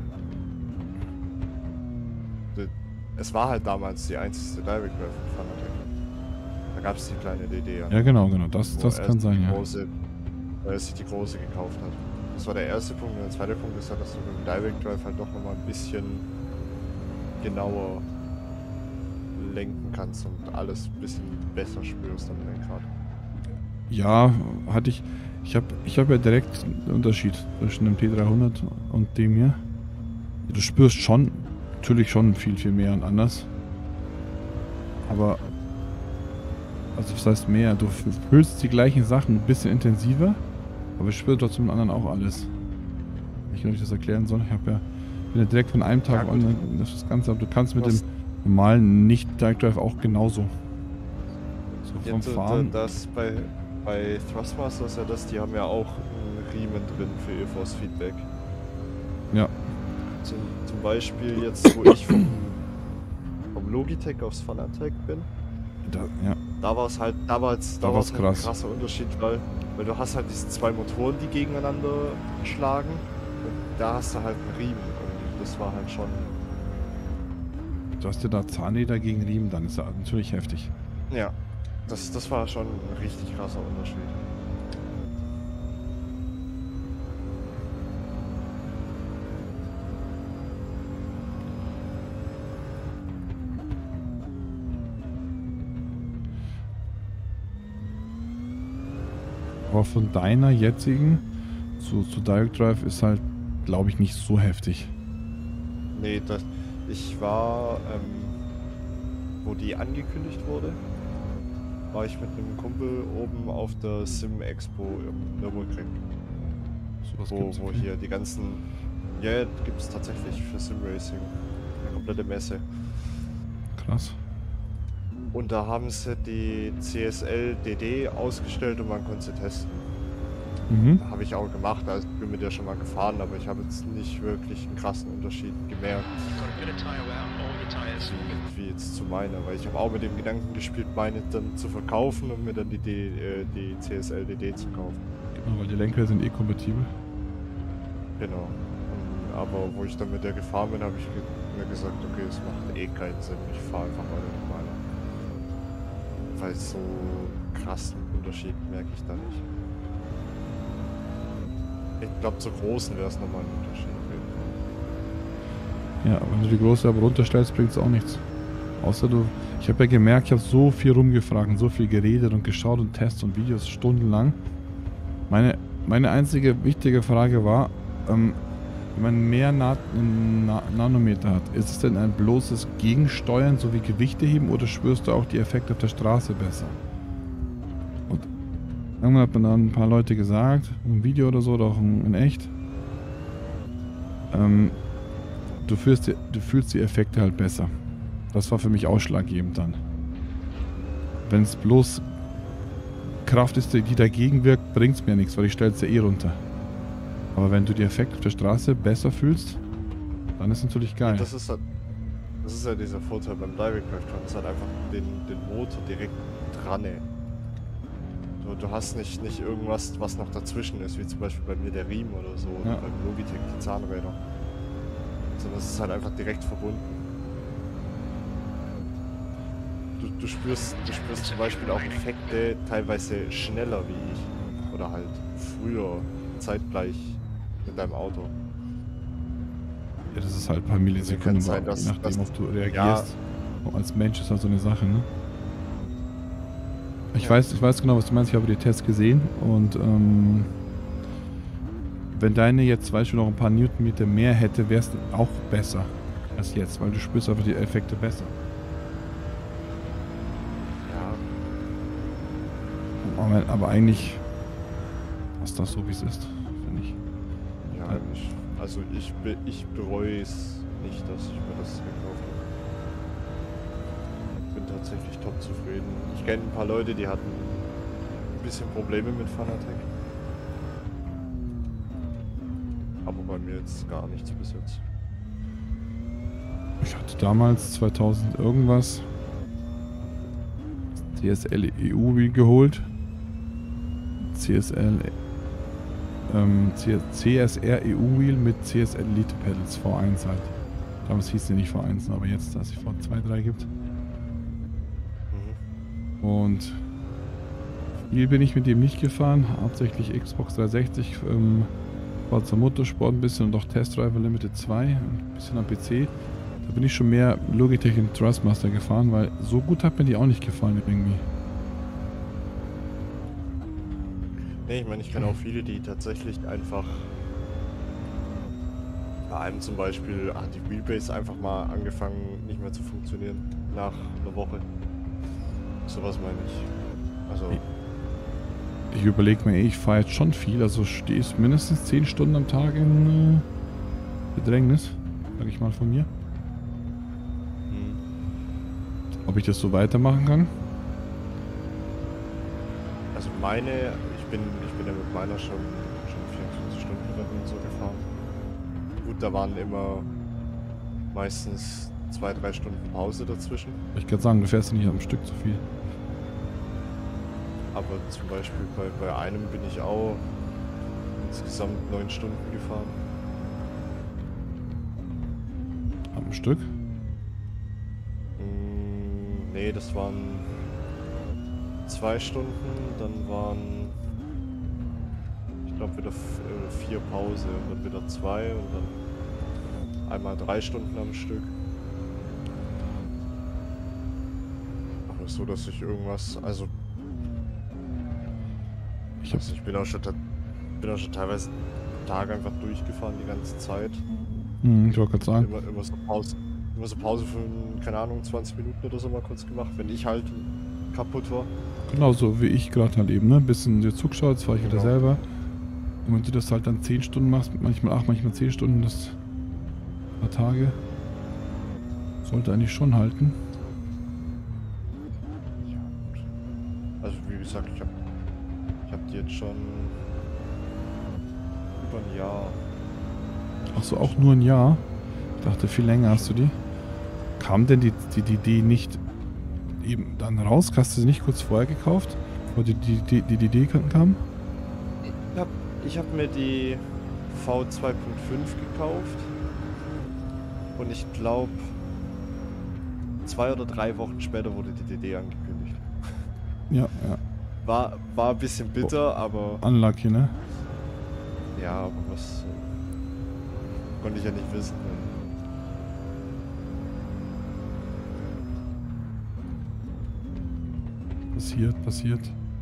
die, es war halt damals die einzigste Direct Drive von Fanatec. Da gab es die kleine D D. Ja, genau, genau, das, das kann sein, ja. Große, weil er sich die große gekauft hat. Das war der erste Punkt. Und der zweite Punkt ist halt, dass du mit dem Direct Drive halt doch nochmal ein bisschen genauer lenken kannst und alles ein bisschen besser spürst am Lenkrad. Ja, hatte ich. Ich habe ich hab ja direkt einen Unterschied zwischen dem T dreihundert und dem hier. Du spürst schon, natürlich schon viel, viel mehr und anders. Aber, also was heißt mehr? Du fühlst die gleichen Sachen ein bisschen intensiver. Aber ich spüre trotzdem den anderen auch alles. Ich kann euch das erklären soll. Ich habe ja, bin ja direkt von einem Tag an, das ist das Ganze, aber du kannst mit Was? dem normalen Nicht-Direct Drive auch genauso. So vom ja, Fahren. Das bei, bei Thrustmaster ist ja das, die haben ja auch einen Riemen drin für ihr Force Feedback. Ja. Zum, zum Beispiel jetzt, wo ich vom, vom Logitech aufs Fanatec bin. Da, ja. Da war es halt, da war es da da war's halt krass. ein krasser Unterschied, weil, weil du hast halt diese zwei Motoren, die gegeneinander schlagen und da hast du halt einen Riemen und das war halt schon... Du hast ja da Zahnräder gegen Riemen, dann ist das natürlich heftig. Ja, das, das war schon ein richtig krasser Unterschied. Aber von deiner jetzigen zu, zu Direct Drive ist halt, glaube ich, nicht so heftig. Nee, das, ich war, ähm, wo die angekündigt wurde, war ich mit einem Kumpel oben auf der Sim Expo im Nürburgring. So was wo gibt's, wo okay. hier die ganzen, ja, gibt es tatsächlich für Sim Racing eine komplette Messe. Krass. Und da haben sie die C S L D D ausgestellt und man konnte sie testen. Mhm. Habe ich auch gemacht, also ich bin mit der schon mal gefahren, aber ich habe jetzt nicht wirklich einen krassen Unterschied gemerkt. Wie, wie jetzt zu meiner, weil ich habe auch mit dem Gedanken gespielt, meine dann zu verkaufen und mir dann die, D, äh, die C S L D D zu kaufen. Genau, weil die Lenker sind eh kompatibel. Genau. Und, aber wo ich dann mit der gefahren bin, habe ich ge mir gesagt, okay, es macht eh keinen Sinn, ich fahre einfach weiter mit meiner. Weil so krassen Unterschied merke ich da nicht. Ich glaube, zur großen wäre es nochmal ein Unterschied. Ja, aber wenn du die große aber runterstellst, bringt es auch nichts. Außer du, ich habe ja gemerkt, ich habe so viel rumgefragt und so viel geredet und geschaut und Tests und Videos stundenlang. Meine, meine einzige wichtige Frage war, ähm, wenn man mehr Na Na Nanometer hat, ist es denn ein bloßes Gegensteuern, so wie Gewichte heben, oder spürst du auch die Effekte auf der Straße besser? Und irgendwann hat man dann ein paar Leute gesagt, im Video oder so, oder auch in echt, ähm, du, fühlst die, du fühlst die Effekte halt besser. Das war für mich ausschlaggebend dann. Wenn es bloß Kraft ist, die dagegen wirkt, bringt es mir nichts, weil ich stelle es ja eh runter. Aber wenn du die Effekte auf der Straße besser fühlst, dann ist es natürlich geil. Das ist, Das ist ja dieser Vorteil beim Direct Drive. Du hast halt einfach den, den Motor direkt dran. Du, du hast nicht, nicht irgendwas, was noch dazwischen ist, wie zum Beispiel bei mir der Riemen oder so, oder Ja. beim Logitech die Zahnräder. Sondern es ist halt einfach direkt verbunden. Du, du, spürst, du spürst zum Beispiel auch Effekte teilweise schneller wie ich. Oder halt früher, zeitgleich mit deinem Auto. Ja, das ist halt ein paar Millisekunden, sein, aber dass- je nachdem, dass- ob du reagierst. Auch als Mensch ist halt so eine Sache, ne? Ich Ja. weiß, ich weiß genau, was du meinst. Ich habe die Tests gesehen und ähm, wenn deine jetzt zum Beispiel noch ein paar Newtonmeter mehr hätte, wäre es auch besser als jetzt, weil du spürst einfach die Effekte besser. Ja, Aber, aber eigentlich ist das so, wie es ist, finde ich. ja, Ja. ich, also ich, be, ich bereue es nicht, dass ich mir das gekauft habe. Ich bin tatsächlich top zufrieden. Ich kenne ein paar Leute, die hatten ein bisschen Probleme mit Fanatec. Aber bei mir jetzt gar nichts bis jetzt. Ich hatte damals zweitausend irgendwas C S L E U Wheel geholt. C S L ähm, C S R E U Wheel mit C S L Elite Pedals V eins halt. Damals hieß sie nicht V eins, aber jetzt, dass es V zwei, drei gibt. Mhm. Und viel bin ich mit dem nicht gefahren, hauptsächlich Xbox dreihundertsechzig, ähm, Forza Motorsport ein bisschen und auch Test Driver Limited zwei, ein bisschen am P C. Da bin ich schon mehr Logitech und Thrustmaster gefahren, weil so gut hat mir die auch nicht gefallen irgendwie. Nee, ich meine, ich kenne auch viele, die tatsächlich einfach. Bei einem zum Beispiel hat die Wheelbase einfach mal angefangen nicht mehr zu funktionieren nach einer Woche. Sowas meine ich. Also. Ich überlege mir, ich fahre jetzt schon viel, also stehst mindestens zehn Stunden am Tag in äh, Bedrängnis, sag ich mal von mir. Hm. Ob ich das so weitermachen kann? Also meine, ich bin, ich bin ja mit meiner schon, schon vierundzwanzig Stunden Rennen so gefahren. Gut, da waren immer meistens zwei, drei Stunden Pause dazwischen. Ich kann sagen, du fährst ja nicht am Stück so viel. Aber zum Beispiel bei, bei einem bin ich auch insgesamt neun Stunden gefahren. Am Stück? Mm, nee, das waren zwei Stunden, dann waren, ich glaube, wieder f- äh, vier Pause und dann wieder zwei und dann einmal drei Stunden am Stück. Aber so, dass ich irgendwas, also Ich hab, ich bin auch schon, ta- bin auch schon teilweise Tage einfach durchgefahren die ganze Zeit. hm, ich wollte gerade sagen, Immer, immer so Pause, immer so Pause für, keine Ahnung, zwanzig Minuten oder so mal kurz gemacht, wenn ich halt kaputt war. genauso wie ich gerade halt eben, ne? Ein bisschen dir zugeschaut, jetzt fahre ich wieder Genau. selber. Und wenn du das halt dann zehn Stunden machst, manchmal acht, manchmal zehn Stunden, das paar Tage, sollte eigentlich schon halten. Ja, gut. Also wie gesagt, ich habe ich hab die jetzt schon über ein Jahr. Ach so, auch nur ein Jahr? Ich dachte, viel länger hast du die. Kam denn die, die, die Idee nicht eben dann raus? Hast du sie nicht kurz vorher gekauft? Bevor die, die, die, die, die Idee kam? Ich habe ich hab mir die V zwei Punkt fünf gekauft und ich glaube zwei oder drei Wochen später wurde die D D angekündigt. Ja, ja. War, war ein bisschen bitter, aber Unlucky, ne? ja, aber was äh, konnte ich ja nicht wissen. Passiert, passiert.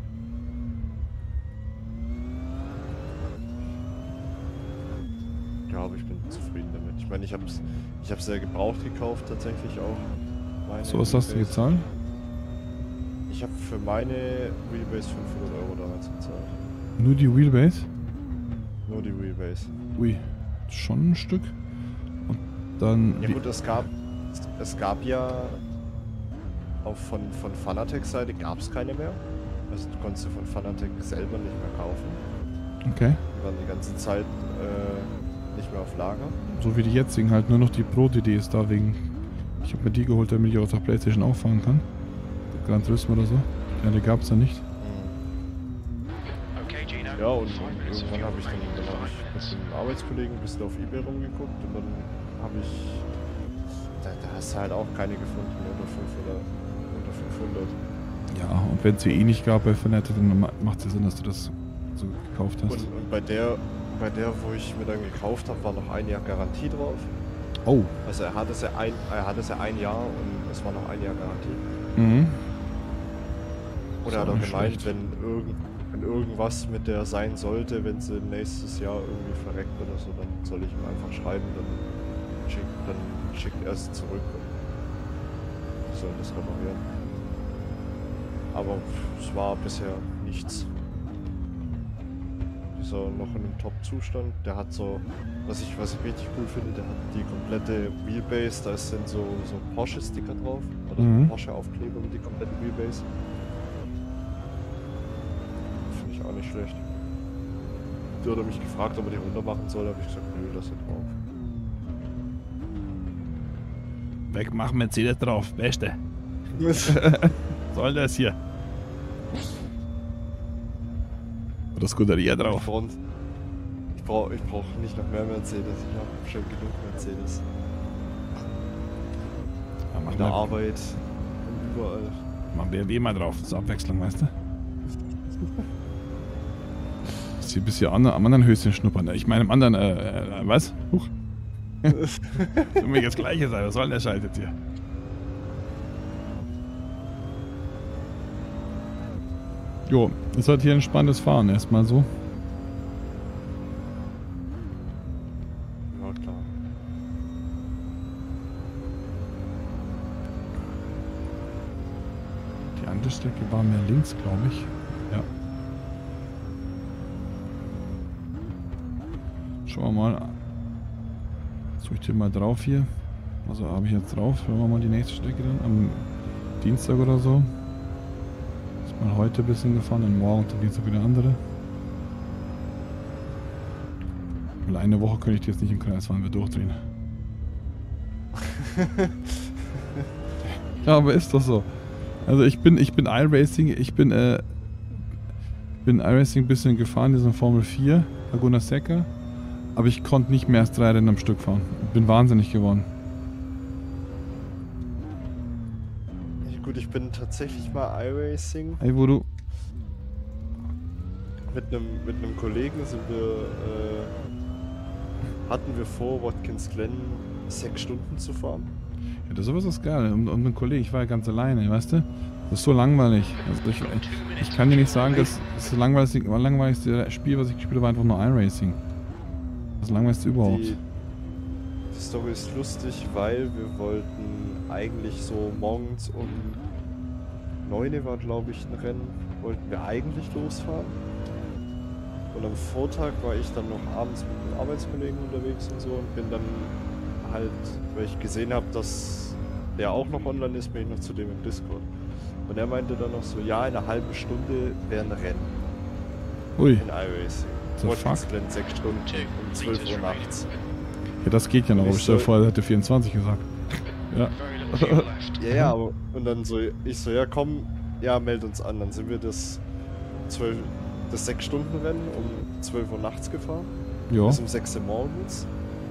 Ja, aber ich bin zufrieden damit. Ich meine, ich habe es ich hab's sehr gebraucht gekauft tatsächlich auch. Meine So, was hast du Wheelbase. gezahlt? Ich habe für meine Wheelbase fünfhundert Euro damals gezahlt. Nur die Wheelbase? Nur die Wheelbase. Ui, schon ein Stück. Und dann... Ja wie- gut, es gab es gab ja auch von, von Fanatec Seite gab es keine mehr. Also du konntest sie von Fanatec selber nicht mehr kaufen. Okay. Die waren die ganze Zeit äh, nicht mehr auf Lager. So wie die jetzigen halt, nur noch die Pro-D Ds da wegen Ich habe mir die geholt, damit ich auch auf der Playstation auch fahren kann. Gran Turismo oder so. Ja, die gab es ja nicht. Ja, und irgendwann habe ich dann, dann hab ich mit einem Arbeitskollegen ein bisschen auf eBay rumgeguckt und dann habe ich, da, da hast du halt auch keine gefunden unter fünfhundert, unter fünfhundert. Ja, und wenn es sie eh nicht gab bei Fanette, dann macht es ja Sinn, dass du das so gekauft hast. Und, und bei der, bei der, wo ich mir dann gekauft habe, war noch ein Jahr Garantie drauf. Oh. Also er hat es ja ein, er hat es ja ein Jahr und es war noch ein Jahr Garantie. Mhm. Und er hat auch gemeint, wenn, irgend, wenn irgendwas mit der sein sollte, wenn sie nächstes Jahr irgendwie verreckt oder so, dann soll ich ihm einfach schreiben, dann, schick, dann schickt er es zurück und die sollen das reparieren. Aber es war bisher nichts. Dieser noch in einem Top-Zustand, der hat so, was ich, was ich richtig cool finde, der hat die komplette Wheelbase, da sind so, so Porsche-Sticker drauf, oder Mhm. Porsche-Aufkleber mit die komplette Wheelbase. Finde ich auch nicht schlecht. Der hat mich gefragt, ob er die runter machen soll, habe ich gesagt, nö, lass sie drauf. Wegmachen, Mercedes drauf, beste. Soll das hier? Oder Scuderia drauf. Ich brauche ich brauch nicht noch mehr Mercedes, ich habe schon genug Mercedes. Ja, mach In der mal, Arbeit und überall. mach B M W mal drauf, zur Abwechslung, weißt du? Das hier bis hier an, am anderen Höschen schnuppern. Ich meine, am anderen, äh, äh was? Huch. Das soll mir jetzt Gleiche sein, was soll denn der Scheiß jetzt hier? Jo, ist halt hier ein spannendes Fahren erstmal so. Ja, klar. Die andere Strecke war mehr links, glaube ich. Ja. Schauen wir mal. Suche ich dir mal drauf hier. Also habe ich jetzt drauf. Hören wir mal die nächste Strecke dann am Dienstag oder so. Ist mal heute ein bisschen gefahren und morgen und am Dienstag wieder andere. Weil eine Woche könnte ich die jetzt nicht im Kreis fahren, wir durchdrehen. Ja, aber ist doch so. Also ich bin, ich bin iRacing, ich bin, äh, bin iRacing ein bisschen gefahren, diesen Formel vier, Laguna Seca. Aber ich konnte nicht mehr als drei Rennen am Stück fahren. Bin wahnsinnig geworden. Ja, gut, ich bin tatsächlich mal iRacing. Ey, wo du... Mit einem mit einem Kollegen sind wir, äh, hatten wir vor, Watkins Glen sechs Stunden zu fahren. Ja, das ist sowas ist geil. Und, und ein Kollege, ich war ja ganz alleine, weißt du? Das ist so langweilig. Also ich, ich kann dir nicht sagen, dass das langweiligste, langweiligste Spiel, was ich gespielt habe, war einfach nur iRacing. Das langweiligste überhaupt. Die, die Story ist lustig, weil wir wollten eigentlich so morgens um neun war, glaube ich, ein Rennen, wollten wir eigentlich losfahren. Und am Vortag war ich dann noch abends mit einem Arbeitskollegen unterwegs und so und bin dann halt, weil ich gesehen habe, dass der auch noch online ist, bin ich noch zu dem im Discord. Und er meinte dann noch so, ja, in einer halben Stunde wäre ein Rennen. Ui. In iRacing. The Watkins Glen sechs Stunden um zwölf Uhr nachts. Ja, das geht ja noch, aber ich stelle vor, er hätte vierundzwanzig gesagt. Ja. Ja, ja, aber und dann so, ich so, ja komm, ja, meld uns an. Dann sind wir das zwölf, das sechs Stunden Rennen um zwölf Uhr nachts gefahren. Ja. Bis um sechs Uhr morgens.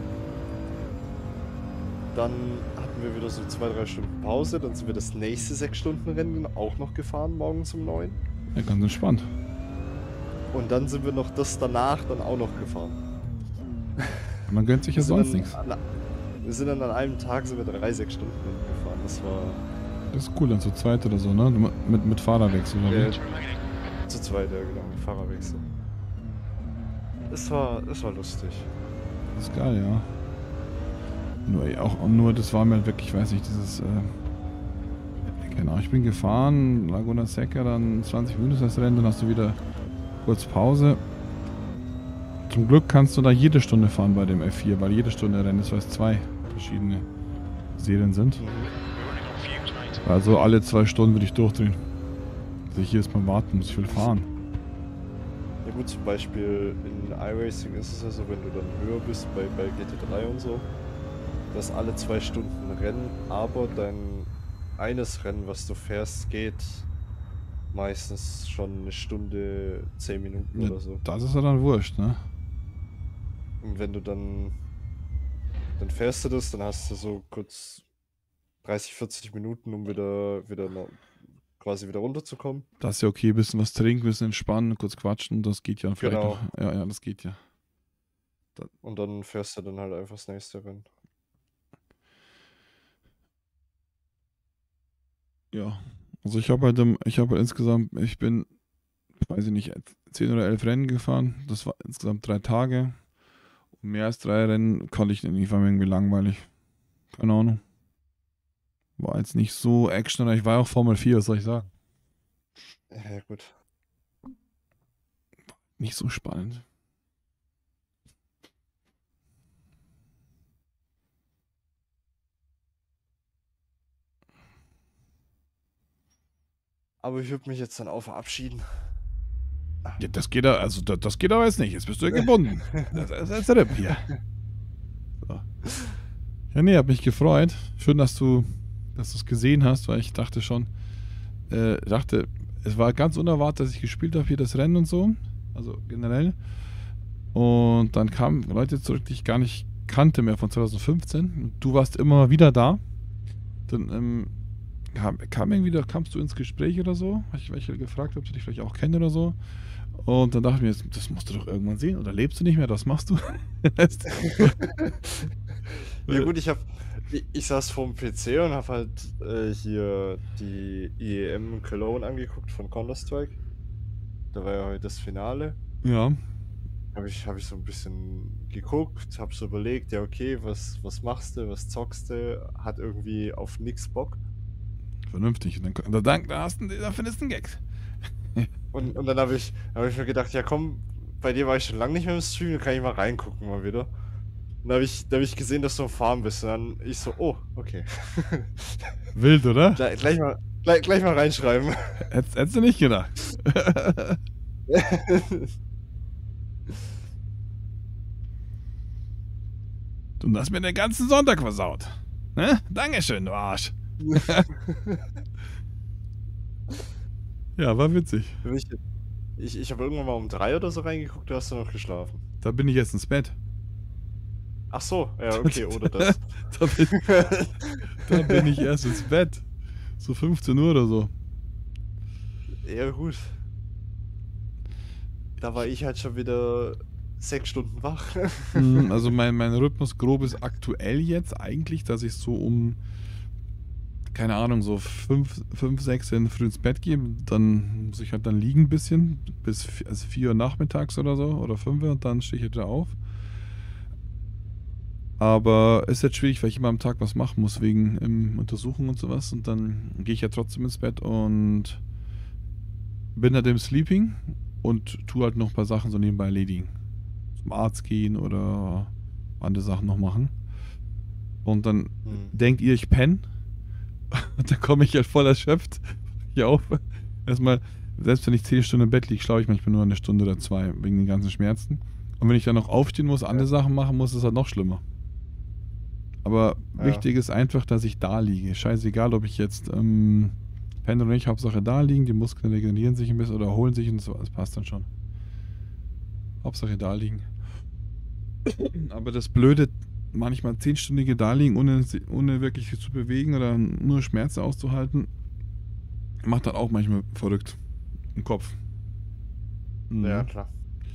Dann hatten wir wieder so zwei, drei Stunden Pause. Dann sind wir das nächste sechs Stunden Rennen auch noch gefahren, morgens um neun. Ja, ganz entspannt. Und dann sind wir noch das danach dann auch noch gefahren. Man gönnt sich ja Wir sind sonst dann nichts. an- Wir sind dann an einem Tag sind wir drei, sechs Stunden gefahren. Das war Das ist cool, dann zu zweit oder so, ne? Mit, mit Fahrerwechsel oder äh, wie? zu zweit, ja genau, mit Fahrerwechsel. Es war, es war lustig. Das ist geil, ja. Nur, ey, auch, nur das war mir wirklich, ich weiß nicht, dieses, äh, genau, ich bin gefahren, Laguna Seca, dann zwanzig Minuten das Rennen, dann hast du wieder kurz Pause. Zum Glück kannst du da jede Stunde fahren bei dem F vier, weil jede Stunde Rennen ist, weil es zwei verschiedene Serien sind. Also alle zwei Stunden würde ich durchdrehen. Also hier ist beim Warten, muss ich viel fahren. Ja gut, zum Beispiel in iRacing ist es ja so, wenn du dann höher bist bei, bei G T drei und so, dass alle zwei Stunden Rennen, aber dein eines Rennen, was du fährst, geht meistens schon eine Stunde, zehn Minuten Ja, oder so. das ist ja dann wurscht, ne? Und wenn du dann, dann fährst du das, dann hast du so kurz dreißig, vierzig Minuten, um wieder, wieder noch, quasi wieder runterzukommen. Das ist ja okay, bisschen was trinken, bisschen entspannen, kurz quatschen, das geht ja vielleicht Genau. noch. Ja, ja, das geht ja. Und dann fährst du dann halt einfach das nächste Rennen. Ja. Also ich habe halt, im- ich habe halt insgesamt, ich bin, weiß ich nicht, zehn oder elf Rennen gefahren. Das war insgesamt drei Tage. Und mehr als drei Rennen konnte ich nicht, war mir irgendwie langweilig. Keine Ahnung. War jetzt nicht so actionreich. War ja auch Formel vier, was soll ich sagen? Ja, gut. Nicht so spannend. Aber ich würde mich jetzt dann auch verabschieden. Ja, das geht aber, also das, das geht aber jetzt nicht. Jetzt bist du ja gebunden. Das ist jetzt R I P hier. So. Ja, nee, hab mich gefreut. Schön, dass du dass du es gesehen hast, weil ich dachte schon, äh, dachte, es war ganz unerwartet, dass ich gespielt habe hier das Rennen und so. Also generell. Und dann kamen Leute zurück, die ich gar nicht kannte mehr von zwanzig fünfzehn. Und du warst immer wieder da. Dann ähm, kam, kam irgendwie, da kamst du ins Gespräch oder so. Habe ich welche gefragt, ob sie dich vielleicht auch kennen oder so. Und dann dachte ich mir, das, das musst du doch irgendwann sehen. Oder lebst du nicht mehr? Was machst du? Ja gut, ich hab, ich, ich saß vorm P C und habe halt äh, hier die I E M Cologne angeguckt von Counter-Strike. Da war ja heute das Finale. Ja. Habe ich, hab ich so ein bisschen geguckt, habe so überlegt, ja okay, was, was machst du, was zockst du, hat irgendwie auf nix Bock. Vernünftig. Und dann, da, da, hast du, da findest du einen Gag. Und, und dann habe ich, hab ich mir gedacht, ja komm, bei dir war ich schon lange nicht mehr im Stream, dann kann ich mal reingucken mal wieder. Und dann habe ich, da hab ich gesehen, dass du am Farm bist. Und dann ich so, oh, okay. Wild, oder? Gleich, gleich, mal, gleich, gleich mal reinschreiben. Hättest, hättest du nicht gedacht. Du hast mir den ganzen Sonntag versaut. Ne? Dankeschön, du Arsch. Ja, war witzig. Ich, ich, ich habe irgendwann mal um drei oder so reingeguckt, da hast du noch geschlafen. Da bin ich jetzt ins Bett. Ach so, ja, okay, oder das. da, bin, da bin ich erst ins Bett. So fünfzehn Uhr oder so. Ja, gut. Da war ich halt schon wieder sechs Stunden wach. Also mein, mein Rhythmus grob ist aktuell jetzt eigentlich, dass ich so um, keine Ahnung, so fünf, sechs in früh ins Bett gehe. Dann muss ich halt dann liegen ein bisschen, bis also vier Uhr nachmittags oder so, oder fünf Uhr, und dann stehe ich halt wieder auf. Aber ist jetzt schwierig, weil ich immer am Tag was machen muss, wegen ähm, Untersuchungen und sowas. Und dann gehe ich ja trotzdem ins Bett und bin halt im Sleeping und tue halt noch ein paar Sachen so nebenbei erledigen. Zum Arzt gehen oder andere Sachen noch machen. Und dann hm. denkt ihr, ich penne. Und dann komme ich halt voll erschöpft hier auf. Erstmal, selbst wenn ich zehn Stunden im Bett liege, schlafe ich manchmal nur eine Stunde oder zwei wegen den ganzen Schmerzen. Und wenn ich dann noch aufstehen muss, andere ja. Sachen machen muss, ist es halt noch schlimmer. Aber ja. wichtig ist einfach, dass ich da liege. Scheißegal, ob ich jetzt ähm, penne oder nicht, Hauptsache da liegen, die Muskeln regenerieren sich ein bisschen oder erholen sich und so, das passt dann schon. Hauptsache da liegen. Aber das Blöde, manchmal zehnstündige Daliegen, ohne, ohne wirklich viel zu bewegen oder nur Schmerzen auszuhalten, macht dann auch manchmal verrückt im Kopf. Mhm. Ja, klar.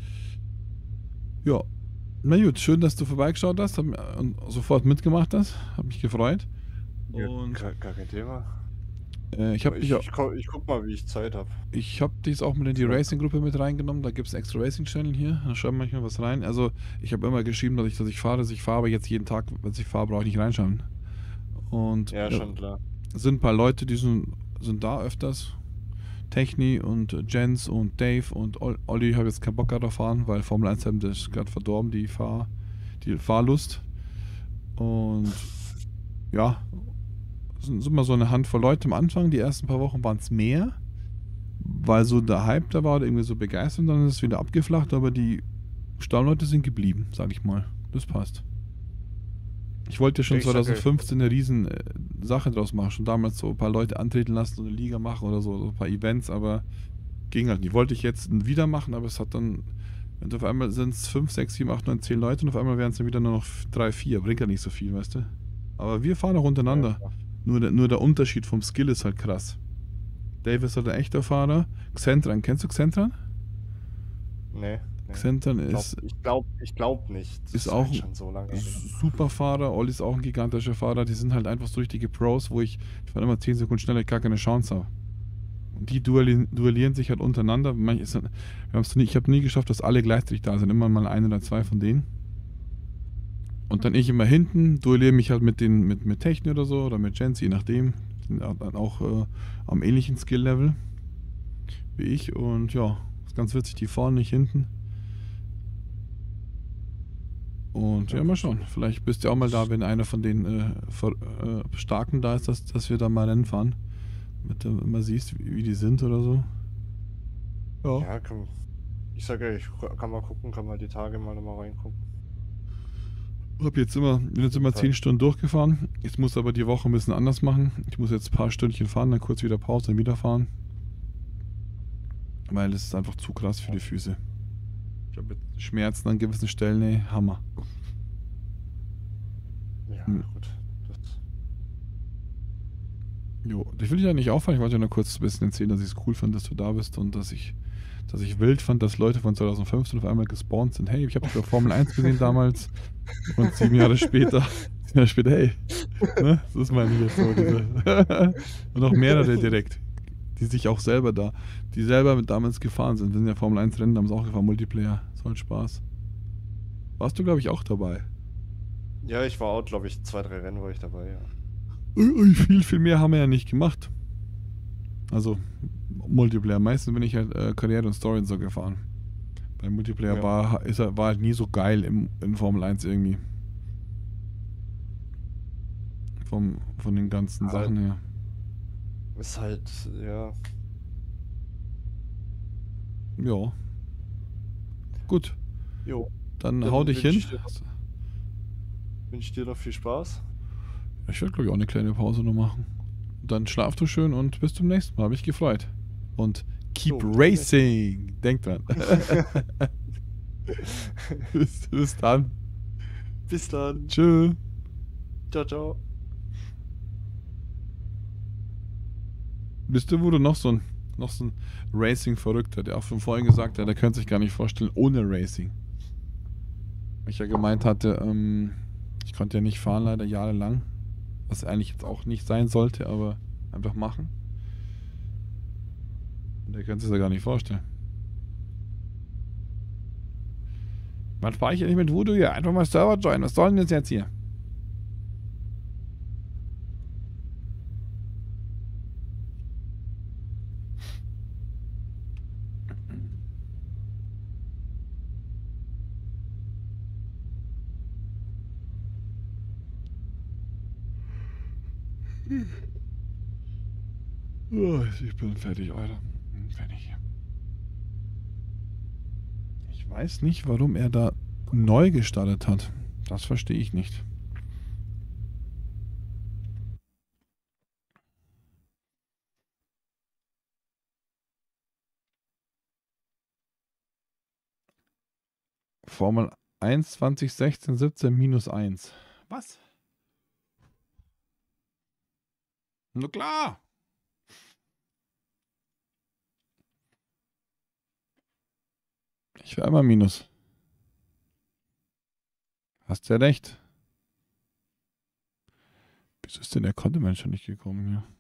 Ja. Na gut, schön, dass du vorbeigeschaut hast und sofort mitgemacht hast. Hab mich gefreut. Ja, und gar, gar kein Thema. Äh, ich, hab ich, dich auch, ich, guck, ich guck mal, wie ich Zeit habe. Ich habe dich auch mit in die Racing-Gruppe mit reingenommen. Da gibt es einen extra Racing-Channel hier. Da schreiben manchmal was rein. Also ich habe immer geschrieben, dass ich, dass ich fahre, dass ich fahre, aber jetzt jeden Tag, wenn ich fahre, brauche ich nicht reinschauen. Und ja, ja, schon klar. Sind ein paar Leute, die sind, sind da öfters. Techni und Jens und Dave und Olli habe jetzt keinen Bock gerade auf fahren, weil Formel eins haben das gerade verdorben, die Fahr die Fahrlust. Und ja, sind immer so eine Handvoll Leute am Anfang. Die ersten paar Wochen waren es mehr, weil so der Hype da war, irgendwie so begeistert, dann ist es wieder abgeflacht, aber die Stammleute sind geblieben, sag ich mal. Das passt. Ich wollte ja schon Ich sag ja, zwanzig fünfzehn eine riesen äh, Sache draus machen. Schon damals so ein paar Leute antreten lassen, so eine Liga machen oder so, so ein paar Events, aber ging halt nicht. Wollte ich jetzt wieder machen, aber es hat dann, und auf einmal sind es fünf, sechs, sieben, acht, neun, zehn Leute und auf einmal wären es dann wieder nur noch drei, vier. Bringt ja nicht so viel, weißt du? Aber wir fahren auch untereinander. Ja, Nur, der, nur der Unterschied vom Skill ist halt krass. Dave ist halt ein echter Fahrer. Xentran, kennst du Xentran? nee. nee. Xentran Ich glaub, ist, ich glaub, ich glaub nicht. Das ist auch halt schon so lange. her. super Fahrer. Olli ist auch ein gigantischer Fahrer. Die sind halt einfach so richtige Pros, wo ich, ich fahre immer zehn Sekunden schneller, ich gar keine Chance habe. Und die duellieren, duellieren sich halt untereinander. Manch ist, wir haben's nie, ich habe nie geschafft, dass alle gleichzeitig da sind. Immer mal ein oder zwei von denen. Und dann ich immer hinten, duelliere mich halt mit den mit, mit Techni oder so oder mit Jens, je nachdem. Sind dann auch äh, am ähnlichen Skill-Level wie ich. Und ja, ist ganz witzig, die vorne nicht hinten. Und ja, mal schauen. Vielleicht bist du auch mal da, wenn einer von den äh, ver, äh, Starken da ist, dass, dass wir da mal Rennen fahren. Damit du immer siehst, wie, wie die sind oder so. Ja. Ja, kann, ich sage ja, ich kann mal gucken, kann mal die Tage mal nochmal reingucken. Hab jetzt immer, bin jetzt immer zehn Stunden durchgefahren. Jetzt muss aber die Woche ein bisschen anders machen. Ich muss jetzt ein paar Stündchen fahren, dann kurz wieder Pause, dann wieder fahren. Weil es ist einfach zu krass für die Füße. Ich habe jetzt Schmerzen an gewissen Stellen, ey, Hammer. Ja, Hm. gut. Das, Jo, dich will ich ja nicht auffallen. Ich wollte ja nur kurz ein bisschen erzählen, dass ich es cool fand, dass du da bist und dass ich, dass ich wild fand, dass Leute von zwanzig fünfzehn auf einmal gespawnt sind. Hey, ich habe dich bei Formel eins gesehen damals und sieben Jahre später, sieben Jahre später, hey, ne? Das ist meine ich jetzt so. Diese und noch mehrere direkt, die sich auch selber da, die selber mit damals gefahren sind. Wir sind ja Formel eins Rennen, haben sie auch gefahren, Multiplayer. Das war halt Spaß. Warst du, glaube ich, auch dabei? ja, ich war auch, glaube ich, zwei, drei Rennen war ich dabei, ja. Ui, viel, viel mehr haben wir ja nicht gemacht. Also Multiplayer. Meistens bin ich halt äh, Karriere und Story und so gefahren. Bei Multiplayer Ja. war, ist, er- war halt nie so geil im, in Formel eins irgendwie. Vom, von den ganzen Aber- Sachen her. Ist halt, ja. Ja. Gut, Jo. dann, Dann hau dich wünsch hin. ich dir Wünsche dir noch viel Spaß. Ich werde, glaube ich, auch eine kleine Pause noch machen. Dann schlaf du schön und bis zum nächsten Mal. Hab mich gefreut. Und keep So, bis zum racing. Denk dran. bis, bis dann. Bis dann. Tschö. Ciao, ciao. Bist du, wo du noch so ein, noch so ein Racing-Verrückter, der auch von vorhin gesagt hat, der könnte sich gar nicht vorstellen ohne Racing. Ich ja gemeint hatte, ähm, ich konnte ja nicht fahren leider jahrelang, was eigentlich jetzt auch nicht sein sollte, aber einfach machen. Und der könnte sich das ja gar nicht vorstellen. Wann fahre ich ja nicht mit Voodoo hier? Einfach mal Server joinen. Was soll denn das jetzt hier? Oh, ich bin fertig, Alter. Bin fertig. Ich weiß nicht, warum er da neu gestartet hat. Das verstehe ich nicht. Formel eins zwanzig sechzehn siebzehn minus eins. Was? Na klar. Ich wäre immer minus. Hast ja recht. Wieso ist denn der Content schon nicht gekommen hier?